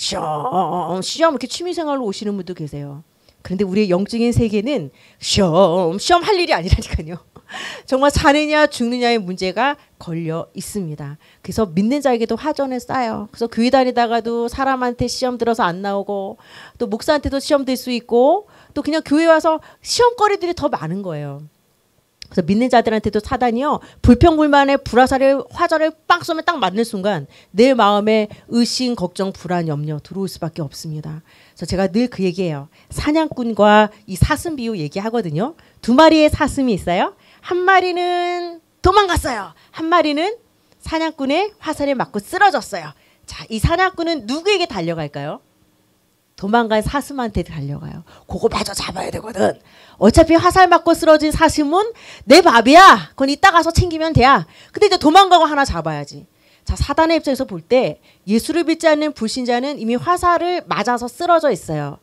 쉬엄 이렇게 취미생활로 오시는 분도 계세요. 그런데 우리의 영적인 세계는 쉬엄 할 일이 아니라니까요. 정말 사느냐 죽느냐의 문제가 걸려 있습니다. 그래서 믿는 자에게도 화전을 쏴요. 그래서 교회 다니다가도 사람한테 시험 들어서 안 나오고, 또 목사한테도 시험 들 수 있고, 또 그냥 교회 와서 시험거리들이 더 많은 거예요. 그래서 믿는 자들한테도 사단이요, 불평불만에 불화살을, 화전을 빵 쏘면 딱 맞는 순간 내 마음에 의심, 걱정, 불안, 염려 들어올 수밖에 없습니다. 그래서 제가 늘 그 얘기해요. 사냥꾼과 이 사슴 비유 얘기하거든요. 두 마리의 사슴이 있어요. 한 마리는 도망갔어요. 한 마리는 사냥꾼의 화살에 맞고 쓰러졌어요. 자, 이 사냥꾼은 누구에게 달려갈까요? 도망간 사슴한테 달려가요. 그거 마저 잡아야 되거든. 어차피 화살 맞고 쓰러진 사슴은 내 밥이야. 그건 이따 가서 챙기면 돼야. 근데 이제 도망가고 하나 잡아야지. 자, 사단의 입장에서 볼 때 예수를 믿지 않는 불신자는 이미 화살을 맞아서 쓰러져 있어요.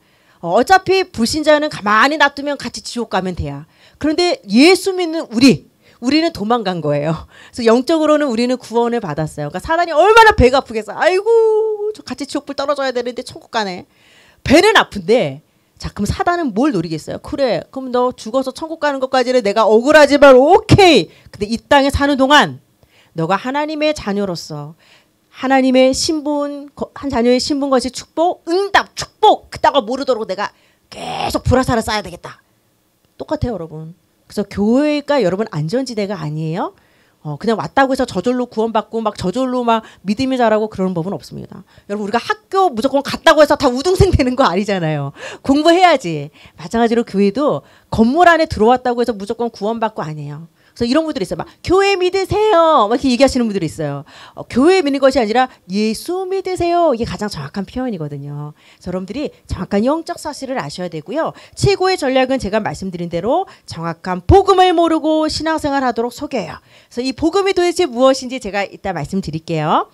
어차피 불신자는 가만히 놔두면 같이 지옥 가면 돼야. 그런데 예수 믿는 우리는 도망간 거예요. 그래서 영적으로는 우리는 구원을 받았어요. 그러니까 사단이 얼마나 배가 아프겠어. 아이고, 저 같이 지옥불 떨어져야 되는데 천국 가네. 배는 아픈데, 자, 그럼 사단은 뭘 노리겠어요? 그래, 그럼 너 죽어서 천국 가는 것까지는 내가 억울하지만 오케이. 근데 이 땅에 사는 동안 너가 하나님의 자녀로서 하나님의 신분, 한 자녀의 신분 것이 축복, 응답, 축복, 그따가 모르도록 내가 계속 불화살을 쏴야 되겠다. 똑같아요, 여러분. 그래서 교회가 여러분 안전지대가 아니에요. 그냥 왔다고 해서 저절로 구원받고 막 저절로 막 믿음이 자라고 그러는 법은 없습니다. 여러분, 우리가 학교 무조건 갔다고 해서 다 우등생 되는 거 아니잖아요. 공부해야지. 마찬가지로 교회도 건물 안에 들어왔다고 해서 무조건 구원받고 아니에요. 그래서 이런 분들이 있어요. 막 교회 믿으세요. 막 이렇게 얘기하시는 분들이 있어요. 교회 믿는 것이 아니라 예수 믿으세요. 이게 가장 정확한 표현이거든요. 그래서 여러분들이 정확한 영적 사실을 아셔야 되고요. 최고의 전략은 제가 말씀드린 대로 정확한 복음을 모르고 신앙생활 하도록 속여요. 그래서 이 복음이 도대체 무엇인지 제가 이따 말씀드릴게요.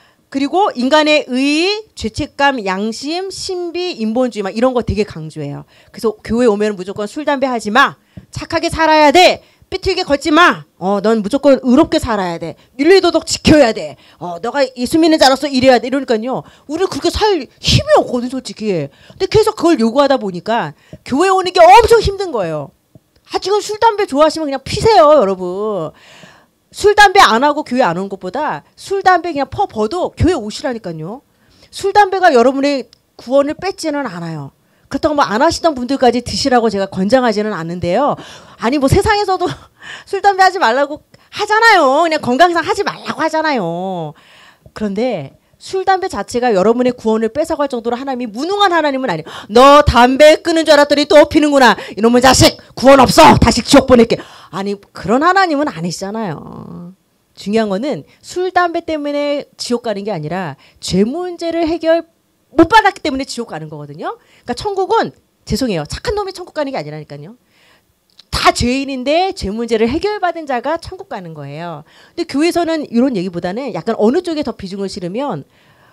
그리고 인간의 의, 죄책감, 양심, 신비, 인본주의 막 이런 거 되게 강조해요. 그래서 교회 오면 무조건 술, 담배 하지 마. 착하게 살아야 돼. 삐뚤게 걷지 마. 넌 무조건 의롭게 살아야 돼. 윤리도덕 지켜야 돼. 너가 예수 믿는 자로서 이래야 돼. 이러니까요, 우리 그렇게 살 힘이 없거든, 솔직히. 근데 계속 그걸 요구하다 보니까 교회 오는 게 엄청 힘든 거예요. 지금 술, 담배 좋아하시면 그냥 피세요, 여러분. 술, 담배 안 하고 교회 안 오는 것보다 술, 담배 그냥 퍼버도 교회 오시라니까요. 술, 담배가 여러분의 구원을 뺏지는 않아요. 그렇다고 뭐 안 하시던 분들까지 드시라고 제가 권장하지는 않는데요. 아니 뭐 세상에서도 술 담배 하지 말라고 하잖아요. 그냥 건강상 하지 말라고 하잖아요. 그런데 술 담배 자체가 여러분의 구원을 뺏어갈 정도로 하나님이 무능한 하나님은 아니에요. 너 담배 끊는 줄 알았더니 또 피는구나. 이놈의 자식 구원 없어. 다시 지옥 보낼게. 아니 그런 하나님은 아니시잖아요. 중요한 거는 술 담배 때문에 지옥 가는 게 아니라 죄 문제를 해결 못 받았기 때문에 지옥 가는 거거든요. 그러니까 천국은 죄송해요. 착한 놈이 천국 가는 게 아니라니까요. 다 죄인인데 죄 문제를 해결받은 자가 천국 가는 거예요. 근데 교회에서는 이런 얘기보다는 약간 어느 쪽에 더 비중을 실으면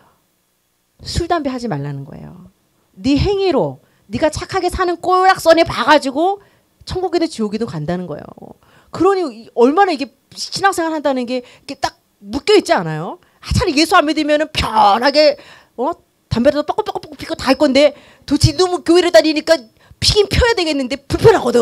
술 담배 하지 말라는 거예요. 네 행위로 네가 착하게 사는 꼬락선에 봐가지고 천국이든 지옥이든 간다는 거예요. 그러니 얼마나 이게 신앙생활 한다는 게 이렇게 딱 묶여 있지 않아요? 차라리 예수 안 믿으면은 편하게 담배라도 뻑뻑뻑뻑 피고 다 할 건데 도대체 너무 교회를 다니니까 피긴 펴야 되겠는데 불편하거든.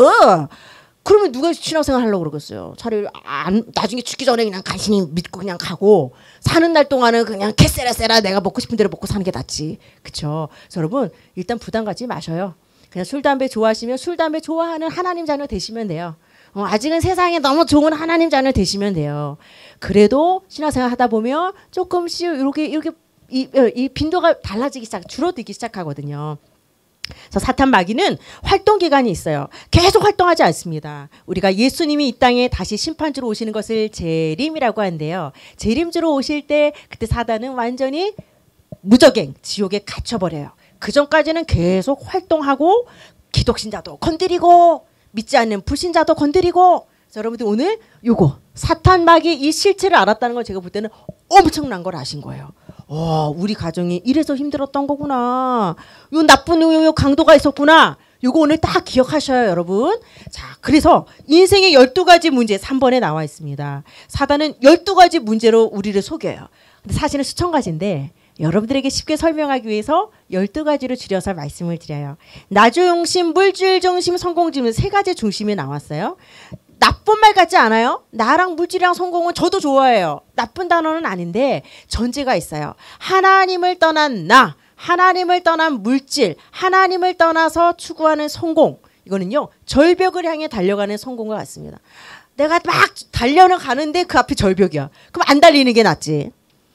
그러면 누가 신앙생활 하려고 그러겠어요. 차라리 나중에 죽기 전에 그냥 간신히 믿고 그냥 가고 사는 날 동안은 그냥 캐세라세라 내가 먹고 싶은 대로 먹고 사는 게 낫지. 그렇죠? 여러분 일단 부담 갖지 마셔요. 그냥 술 담배 좋아하시면 술 담배 좋아하는 하나님 자녀 되시면 돼요. 아직은 세상에 너무 좋은 하나님 자녀 되시면 돼요. 그래도 신앙생활 하다 보면 조금씩 이렇게 이 빈도가 달라지기 줄어들기 시작하거든요. 그래서 사탄 마귀는 활동 기간이 있어요. 계속 활동하지 않습니다. 우리가 예수님이 이 땅에 다시 심판주로 오시는 것을 재림이라고 하는데요. 재림주로 오실 때 그때 사단은 완전히 무적행 지옥에 갇혀버려요. 그 전까지는 계속 활동하고 기독신자도 건드리고 믿지 않는 불신자도 건드리고. 그래서 여러분들 오늘 요거 사탄 마귀 이 실체를 알았다는 걸 제가 볼 때는 엄청난 걸 아신 거예요. 우리 가정이 이래서 힘들었던 거구나. 요 나쁜 요 강도가 있었구나. 요거 오늘 딱 기억하셔요, 여러분. 자, 그래서 인생의 12가지 문제 3번에 나와 있습니다. 사단은 12가지 문제로 우리를 속여요. 근데 사실은 수천 가지인데 여러분들에게 쉽게 설명하기 위해서 12가지로 줄여서 말씀을 드려요. 나중심, 물질 중심, 성공 중심 세 가지 중심이 나왔어요. 나쁜 말 같지 않아요? 나랑 물질이랑 성공은 저도 좋아해요. 나쁜 단어는 아닌데 전제가 있어요. 하나님을 떠난 나, 하나님을 떠난 물질, 하나님을 떠나서 추구하는 성공. 이거는요. 절벽을 향해 달려가는 성공과 같습니다. 내가 막 달려는 가는데 그 앞에 절벽이야. 그럼 안 달리는 게 낫지.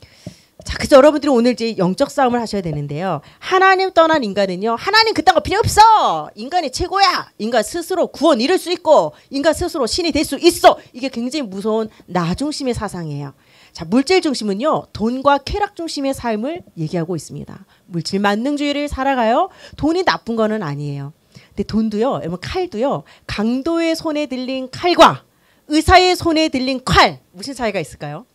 자, 그래서 여러분들이 오늘 이제 영적 싸움을 하셔야 되는데요. 하나님 떠난 인간은요. 하나님 그딴 거 필요 없어. 인간이 최고야. 인간 스스로 구원 이룰 수 있고 인간 스스로 신이 될 수 있어. 이게 굉장히 무서운 나 중심의 사상이에요. 자, 물질 중심은요. 돈과 쾌락 중심의 삶을 얘기하고 있습니다. 물질 만능주의를 살아가요. 돈이 나쁜 거는 아니에요. 근데 돈도요. 여러분 칼도요. 강도의 손에 들린 칼과 의사의 손에 들린 칼 무슨 차이가 있을까요?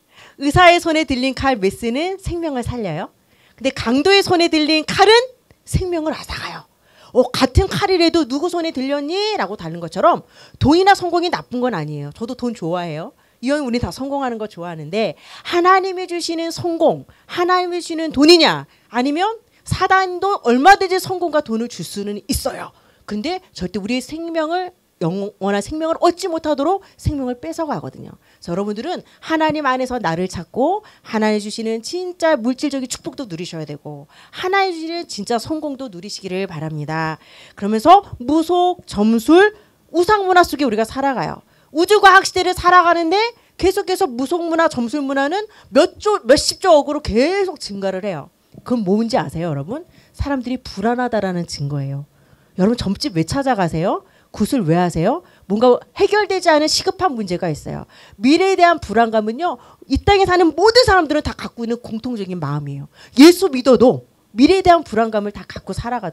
의사의 손에 들린 칼 메스는 생명을 살려요. 근데 강도의 손에 들린 칼은 생명을 앗아가요. 같은 칼이라도 누구 손에 들렸니? 라고 다른 것처럼 돈이나 성공이 나쁜 건 아니에요. 저도 돈 좋아해요. 이왕 우리 다 성공하는 거 좋아하는데 하나님이 주시는 성공, 하나님이 주시는 돈이냐 아니면 사단도 얼마든지 성공과 돈을 줄 수는 있어요. 근데 절대 우리의 생명을 영원한 생명을 얻지 못하도록 생명을 뺏어가거든요. 그래서 여러분들은 하나님 안에서 나를 찾고 하나님 주시는 진짜 물질적인 축복도 누리셔야 되고 하나님 주시는 진짜 성공도 누리시기를 바랍니다. 그러면서 무속, 점술, 우상문화 속에 우리가 살아가요. 우주과학 시대를 살아가는데 계속해서 무속문화, 점술문화는 몇십조 억으로 계속 증가를 해요. 그건 뭔지 아세요, 여러분? 사람들이 불안하다라는 증거예요. 여러분 점집 왜 찾아가세요? 굿을 왜 하세요? 뭔가 해결되지 않은 시급한 문제가 있어요. 미래에 대한 불안감은요. 이 땅에 사는 모든 사람들은 다 갖고 있는 공통적인 마음이에요. 예수 믿어도 미래에 대한 불안감을 다 갖고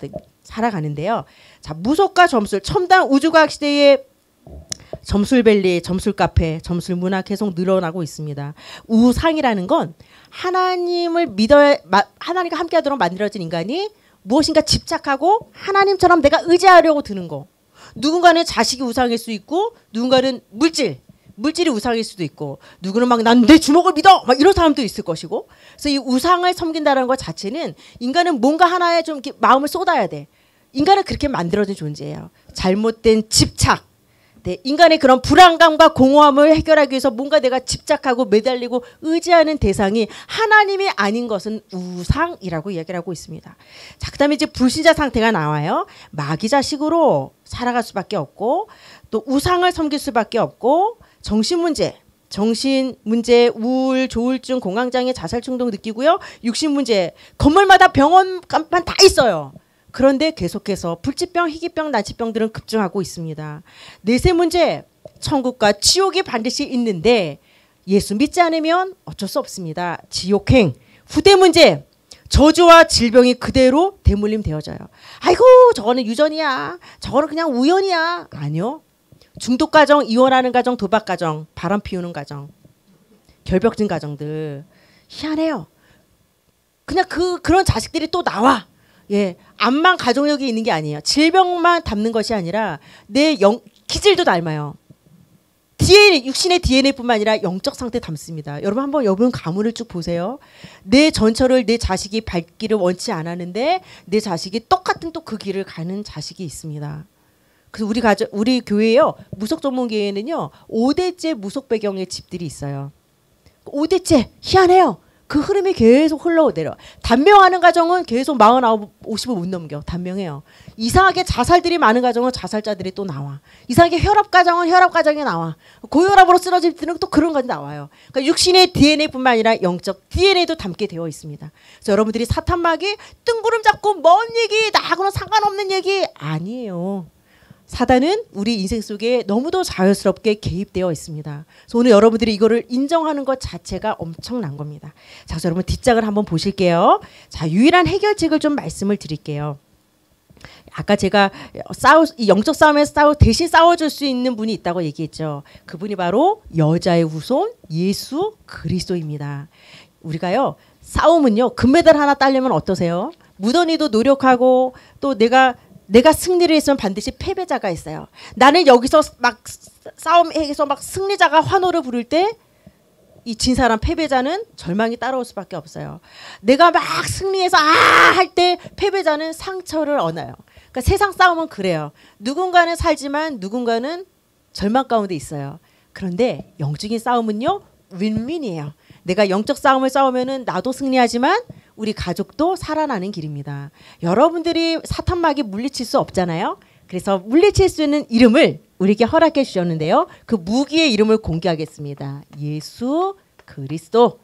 살아가는데요. 자, 무속과 점술, 첨단 우주과학 시대의 점술밸리, 점술카페, 점술문화 계속 늘어나고 있습니다. 우상이라는 건 하나님을 믿어야 하나님과 함께하도록 만들어진 인간이 무엇인가 집착하고 하나님처럼 내가 의지하려고 드는 거. 누군가는 자식이 우상일 수 있고 누군가는 물질이 우상일 수도 있고 누구는 막 난 내 주먹을 믿어 막 이런 사람도 있을 것이고. 그래서 이 우상을 섬긴다는 것 자체는 인간은 뭔가 하나에 좀 이렇게 마음을 쏟아야 돼. 인간은 그렇게 만들어진 존재예요. 잘못된 집착, 네, 인간의 그런 불안감과 공허함을 해결하기 위해서 뭔가 내가 집착하고 매달리고 의지하는 대상이 하나님이 아닌 것은 우상이라고 이야기를 하고 있습니다. 자, 그다음에 이제 불신자 상태가 나와요. 마귀 자식으로 살아갈 수밖에 없고 또 우상을 섬길 수밖에 없고 정신 문제, 우울, 조울증, 공황장애, 자살충동 느끼고요. 육신 문제, 건물마다 병원 간판 다 있어요. 그런데 계속해서 불치병, 희귀병, 난치병들은 급증하고 있습니다. 내세 문제, 천국과 지옥이 반드시 있는데 예수 믿지 않으면 어쩔 수 없습니다. 지옥행, 후대 문제, 저주와 질병이 그대로 대물림 되어져요. 아이고 저거는 유전이야. 저거는 그냥 우연이야. 아니요. 중독 가정, 이혼하는 가정, 도박 가정, 바람 피우는 가정, 결벽증 가정들 희한해요. 그냥 그런 자식들이 또 나와. 예, 암만 가족력이 있는 게 아니에요. 질병만 담는 것이 아니라 내 기질도 닮아요. DNA, 육신의 DNA뿐만 아니라 영적 상태 담습니다. 여러분 한번 여러분 가문을 쭉 보세요. 내 전처를 내 자식이 밟기를 원치 않았는데 내 자식이 똑같은 또 그 길을 가는 자식이 있습니다. 그래서 우리 교회요, 무속 전문교회는요 5대째 무속 배경의 집들이 있어요. 5대째 희한해요. 그 흐름이 계속 흘러내려. 단명하는 가정은 계속 49, 50을 못 넘겨. 단명해요. 이상하게 자살들이 많은 가정은 자살자들이 또 나와. 이상하게 혈압 가정은 혈압 가정이 나와. 고혈압으로 쓰러질 때는 또 그런 것이 나와요. 그러니까 육신의 DNA뿐만 아니라 영적 DNA도 담게 되어 있습니다. 그래서 여러분들이 사탄마귀 뜬구름 잡고 먼 얘기 나하고는 상관없는 얘기 아니에요. 사단은 우리 인생 속에 너무도 자연스럽게 개입되어 있습니다. 그래서 오늘 여러분들이 이거를 인정하는 것 자체가 엄청난 겁니다. 자, 그래서 여러분 뒷장을 한번 보실게요. 자, 유일한 해결책을 좀 말씀을 드릴게요. 아까 제가 이 영적 싸움에서 대신 싸워줄 수 있는 분이 있다고 얘기했죠. 그분이 바로 여자의 후손 예수 그리스도입니다. 우리가요, 싸움은요, 금메달 하나 따려면 어떠세요? 무던히도 노력하고 또 내가 승리를 했으면 반드시 패배자가 있어요. 나는 여기서 막 싸움에서 막 승리자가 환호를 부를 때 이 진 사람 패배자는 절망이 따라올 수밖에 없어요. 내가 막 승리해서 할 때 패배자는 상처를 얻어요. 그러니까 세상 싸움은 그래요. 누군가는 살지만 누군가는 절망 가운데 있어요. 그런데 영적인 싸움은요, 윈윈이에요. 내가 영적 싸움을 싸우면은 나도 승리하지만 우리 가족도 살아나는 길입니다. 여러분들이 사탄마귀 물리칠 수 없잖아요. 그래서 물리칠 수 있는 이름을 우리에게 허락해 주셨는데요. 그 무기의 이름을 공개하겠습니다. 예수 그리스도.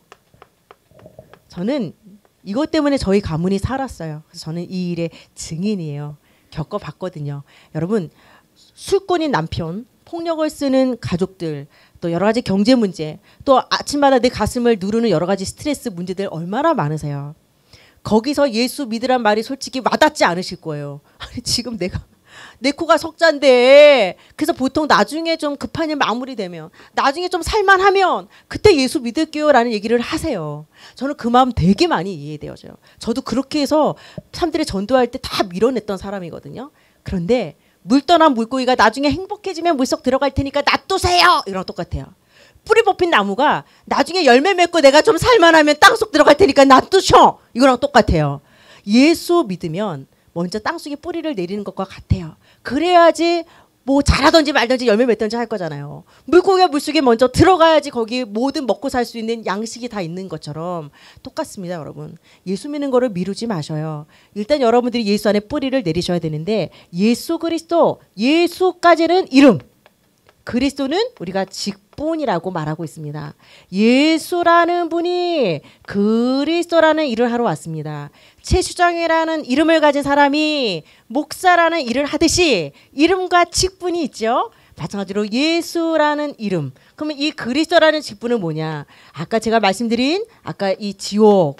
저는 이것 때문에 저희 가문이 살았어요. 그래서 저는 이 일의 증인이에요. 겪어봤거든요. 여러분, 술꾼인 남편, 폭력을 쓰는 가족들, 또 여러 가지 경제 문제, 또 아침마다 내 가슴을 누르는 여러 가지 스트레스 문제들 얼마나 많으세요. 거기서 예수 믿으란 말이 솔직히 와닿지 않으실 거예요. 아니 지금 내 코가 석잔데, 그래서 보통 나중에 좀 급한 일 마무리되면, 나중에 좀 살만하면 그때 예수 믿을게요 라는 얘기를 하세요. 저는 그 마음 되게 많이 이해되어져요. 저도 그렇게 해서 사람들이 전도할 때 다 밀어냈던 사람이거든요. 그런데 물 떠난 물고기가 나중에 행복해지면 물속 들어갈 테니까 놔두세요 이랑 똑같아요. 뿌리 뽑힌 나무가 나중에 열매 맺고 내가 좀 살만하면 땅속 들어갈 테니까 놔두셔 이거랑 똑같아요. 예수 믿으면 먼저 땅속에 뿌리를 내리는 것과 같아요. 그래야지 뭐 자라든지 말든지 열매 맺든지 할 거잖아요. 물고기가 물속에 먼저 들어가야지 거기 모든 먹고 살 수 있는 양식이 다 있는 것처럼 똑같습니다. 여러분, 예수 믿는 거를 미루지 마셔요. 일단 여러분들이 예수 안에 뿌리를 내리셔야 되는데, 예수 그리스도, 예수까지는 이름, 그리스도는 우리가 직분이라고 말하고 있습니다. 예수라는 분이 그리스도라는 일을 하러 왔습니다. 최수정이라는 이름을 가진 사람이 목사라는 일을 하듯이 이름과 직분이 있죠. 마찬가지로 예수라는 이름, 그러면 이 그리스도라는 직분은 뭐냐? 아까 제가 말씀드린 아까 이 지옥,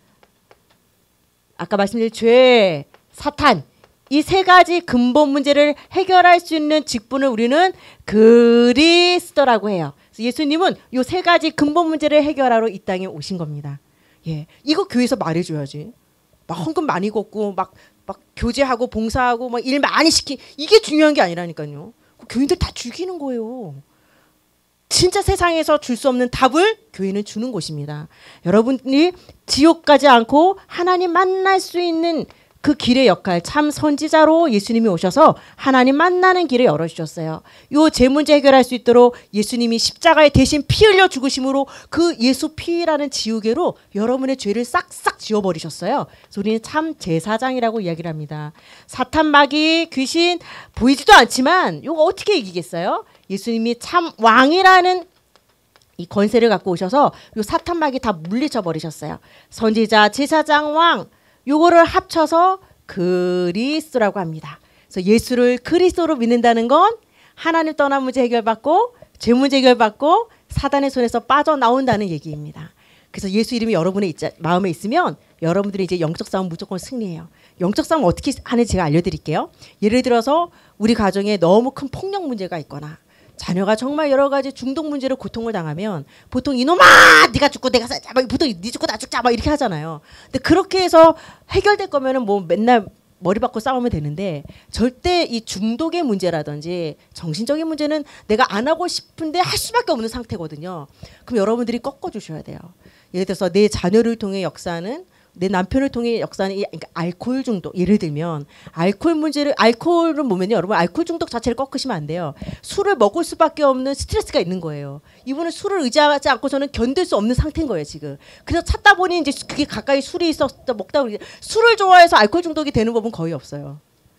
아까 말씀드린 죄, 사탄, 이 세 가지 근본 문제를 해결할 수 있는 직분을 우리는 그리스도라고 해요. 예수님은 이 세 가지 근본 문제를 해결하러 이 땅에 오신 겁니다. 예, 이거 교회에서 말해줘야지. 막 헌금 많이 걷고 막 교제하고 봉사하고 막 일 많이 이게 중요한 게 아니라니까요. 교인들 다 죽이는 거예요. 진짜 세상에서 줄 수 없는 답을 교회는 주는 곳입니다. 여러분이 지옥 가지 않고 하나님 만날 수 있는 그 길의 역할, 참 선지자로 예수님이 오셔서 하나님 만나는 길을 열어주셨어요. 요 제 문제 해결할 수 있도록 예수님이 십자가에 대신 피 흘려 죽으심으로 그 예수 피라는 지우개로 여러분의 죄를 싹싹 지워버리셨어요. 그래서 우리는 참 제사장이라고 이야기를 합니다. 사탄, 마귀, 귀신 보이지도 않지만 요거 어떻게 이기겠어요? 예수님이 참 왕이라는 이 권세를 갖고 오셔서 요 사탄, 마귀 다 물리쳐 버리셨어요. 선지자, 제사장, 왕 요거를 합쳐서 그리스도라고 합니다. 그래서 예수를 그리스도로 믿는다는 건 하나님 떠난 문제 해결받고 죄 문제 해결받고 사단의 손에서 빠져나온다는 얘기입니다. 그래서 예수 이름이 여러분의 마음에 있으면 여러분들이 이제 영적 싸움 무조건 승리해요. 영적 싸움 어떻게 하는지 제가 알려드릴게요. 예를 들어서 우리 가정에 너무 큰 폭력 문제가 있거나 자녀가 정말 여러 가지 중독 문제로 고통을 당하면 보통 이놈아 네가 죽고 내가 살자 막 보통 네 죽고 나 죽자 막 이렇게 하잖아요. 근데 그렇게 해서 해결될 거면은 뭐 맨날 머리 받고 싸우면 되는데 절대 이 중독의 문제라든지 정신적인 문제는 내가 안 하고 싶은데 할 수밖에 없는 상태거든요. 그럼 여러분들이 꺾어주셔야 돼요. 예를 들어서 내 자녀를 통해 역사는 내 남편을 통해 역사는 그러니까 알코올 중독 예를 들면 알코올 문제를 알코올은 보면요 여러분 알코올 중독 자체를 꺾으시면 안 돼요. 술을 먹을 수밖에 없는 스트레스가 있는 거예요. 이분은 술을 의지하지 않고서는 견딜 수 없는 상태인 거예요 지금. 그래서 찾다 보니 이제 그게 가까이 술이 있었다 먹다 보니 술을 좋아해서 알코올 중독이 되는 법은 거의 없어요.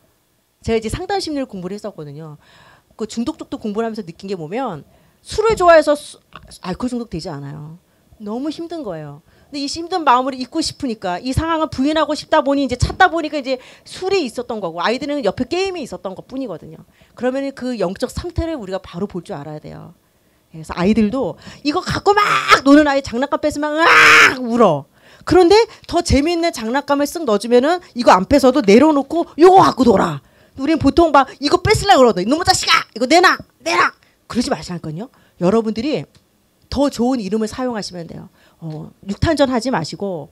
제가 이제 상담 심리를 공부를 했었거든요. 그 중독 쪽도 공부를 하면서 느낀 게 보면 술을 좋아해서 알코올 중독 되지 않아요. 너무 힘든 거예요. 근데 이 힘든 마음을 잊고 싶으니까 이 상황을 부인하고 싶다 보니 이제 찾다 보니까 이제 술이 있었던 거고 아이들은 옆에 게임이 있었던 것 뿐이거든요. 그러면 그 영적 상태를 우리가 바로 볼 줄 알아야 돼요. 그래서 아이들도 이거 갖고 막 노는 아이 장난감 뺏으면 으악 울어. 그런데 더 재미있는 장난감을 쓱 넣어주면은 이거 안 뺏어도 내려놓고 이거 갖고 놀아. 우리는 보통 막 이거 뺏으려고 그러거든. 이놈의 자식아 이거 내놔 그러지 마시라니까요. 여러분들이 더 좋은 이름을 사용하시면 돼요. 육탄전 하지 마시고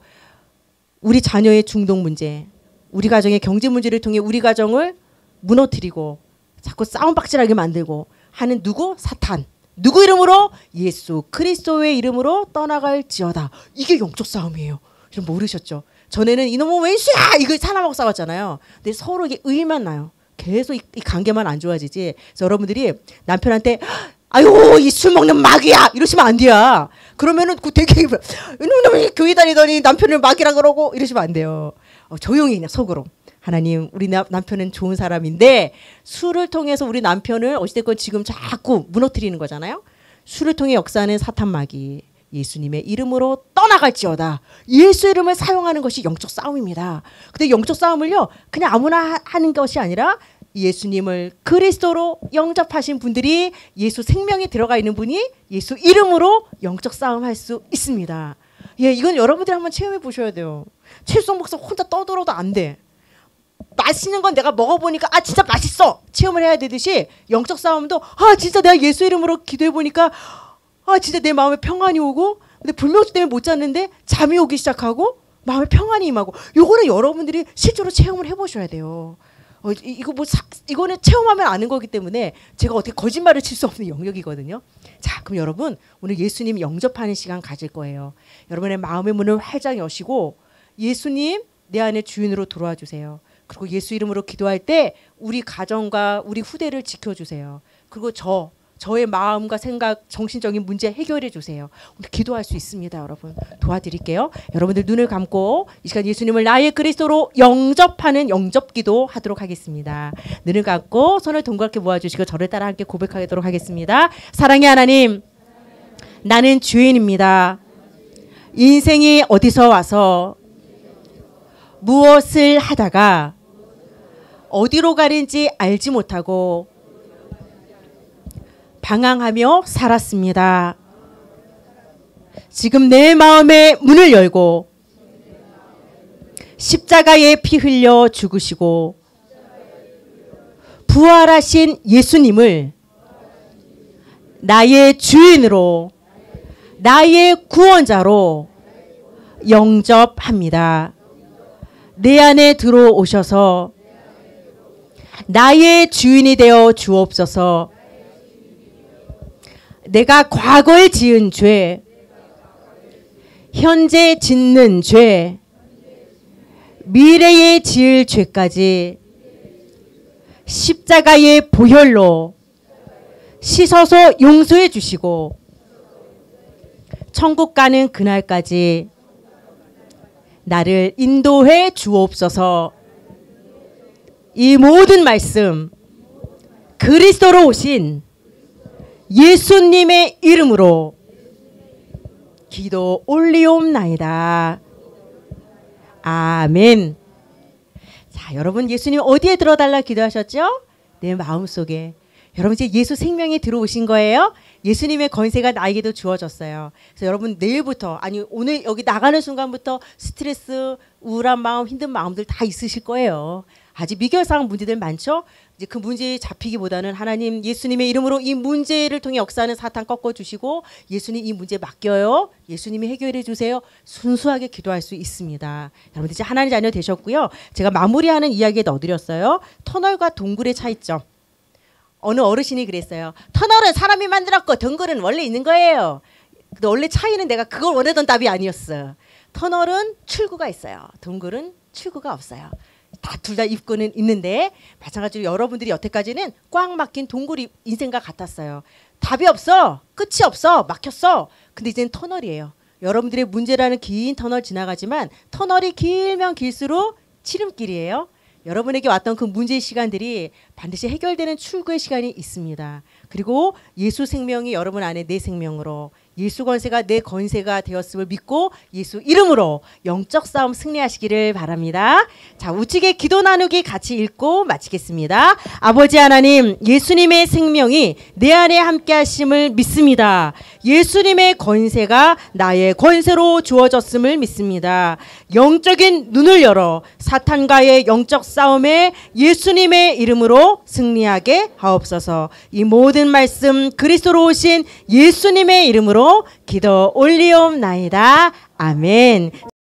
우리 자녀의 중독 문제, 우리 가정의 경제 문제를 통해 우리 가정을 무너뜨리고 자꾸 싸움박질하게 만들고 하는 누구? 사탄. 누구 이름으로? 예수 그리스도의 이름으로 떠나갈지어다. 이게 영적 싸움이에요. 좀 모르셨죠? 전에는 이놈은 왼수야 이거 사람하고 싸웠잖아요. 근데 서로 이게 의만 나요. 계속 이 관계만 안 좋아지지. 그래서 여러분들이 남편한테 아유 이 술 먹는 마귀야 이러시면 안 돼요. 그러면은 그 되게 이놈이 교회 다니더니 남편을 마귀라 그러고 이러시면 안 돼요. 조용히 그냥 속으로 하나님 우리 남편은 좋은 사람인데 술을 통해서 우리 남편을 어찌됐건 지금 자꾸 무너뜨리는 거잖아요. 술을 통해 역사하는 사탄 마귀 예수님의 이름으로 떠나갈지어다. 예수 이름을 사용하는 것이 영적 싸움입니다. 근데 영적 싸움을요 그냥 아무나 하는 것이 아니라 예수님을 그리스도로 영접하신 분들이 예수 생명이 들어가 있는 분이 예수 이름으로 영적 싸움 할 수 있습니다. 예, 이건 여러분들이 한번 체험해 보셔야 돼요. 최수성 목사 혼자 떠들어도 안 돼. 맛있는 건 내가 먹어보니까 아 진짜 맛있어 체험을 해야 되듯이 영적 싸움도 아 진짜 내가 예수 이름으로 기도해 보니까 아 진짜 내 마음에 평안이 오고 근데 불면증 때문에 못 잤는데 잠이 오기 시작하고 마음에 평안이 임하고 요거는 여러분들이 실제로 체험을 해보셔야 돼요. 이거는 체험하면 아는 거기 때문에 제가 어떻게 거짓말을 칠 수 없는 영역이거든요. 자, 그럼 여러분 오늘 예수님 영접하는 시간 가질 거예요. 여러분의 마음의 문을 활짝 여시고 예수님 내 안에 주인으로 들어와 주세요. 그리고 예수 이름으로 기도할 때 우리 가정과 우리 후대를 지켜주세요. 그리고 저의 마음과 생각, 정신적인 문제 해결해 주세요. 우리 기도할 수 있습니다, 여러분. 도와드릴게요. 여러분들 눈을 감고 이 시간 예수님을 나의 그리스도로 영접하는 영접기도 하도록 하겠습니다. 눈을 감고 손을 동그랗게 모아주시고 저를 따라 함께 고백하도록 하겠습니다. 사랑의 하나님, 나는 죄인입니다. 인생이 어디서 와서 무엇을 하다가 어디로 가는지 알지 못하고 방황하며 살았습니다. 지금 내 마음의 문을 열고 십자가에 피 흘려 죽으시고 부활하신 예수님을 나의 주인으로 나의 구원자로 영접합니다. 내 안에 들어오셔서 나의 주인이 되어 주옵소서. 내가 과거에 지은 죄, 현재 짓는 죄, 미래에 지을 죄까지 십자가의 보혈로 씻어서 용서해 주시고 천국 가는 그날까지 나를 인도해 주옵소서. 이 모든 말씀 그리스도로 오신 예수님의 이름으로 기도 올리옵나이다. 아멘. 자, 여러분 예수님 어디에 들어달라 기도하셨죠? 내 마음속에. 여러분 이제 예수 생명이 들어오신 거예요. 예수님의 권세가 나에게도 주어졌어요. 그래서 여러분 내일부터 아니 오늘 여기 나가는 순간부터 스트레스, 우울한 마음, 힘든 마음들 다 있으실 거예요. 아직 미결사항 문제들 많죠? 이제 그 문제에 잡히기보다는 하나님 예수님의 이름으로 이 문제를 통해 역사하는 사탄 꺾어주시고 예수님 이 문제 맡겨요. 예수님이 해결해 주세요. 순수하게 기도할 수 있습니다. 여러분들 이제 하나님 자녀 되셨고요. 제가 마무리하는 이야기에 넣어드렸어요. 터널과 동굴의 차이점. 어느 어르신이 그랬어요. 터널은 사람이 만들었고 동굴은 원래 있는 거예요. 근데 원래 차이는 내가 그걸 원하던 답이 아니었어. 터널은 출구가 있어요. 동굴은 출구가 없어요. 다 둘 다 입구는 있는데 마찬가지로 여러분들이 여태까지는 꽉 막힌 동굴이 인생과 같았어요. 답이 없어. 끝이 없어. 막혔어. 근데 이제는 터널이에요. 여러분들의 문제라는 긴 터널 지나가지만 터널이 길면 길수록 지름길이에요. 여러분에게 왔던 그 문제의 시간들이 반드시 해결되는 출구의 시간이 있습니다. 그리고 예수 생명이 여러분 안에 내 생명으로 예수 권세가 내 권세가 되었음을 믿고 예수 이름으로 영적 싸움 승리하시기를 바랍니다. 자, 우측에 기도 나누기 같이 읽고 마치겠습니다. 아버지 하나님, 예수님의 생명이 내 안에 함께 하심을 믿습니다. 예수님의 권세가 나의 권세로 주어졌음을 믿습니다. 영적인 눈을 열어 사탄과의 영적 싸움에 예수님의 이름으로 승리하게 하옵소서. 이 모든 말씀 그리스도로 오신 예수님의 이름으로 기도 올리옵나이다. 아멘.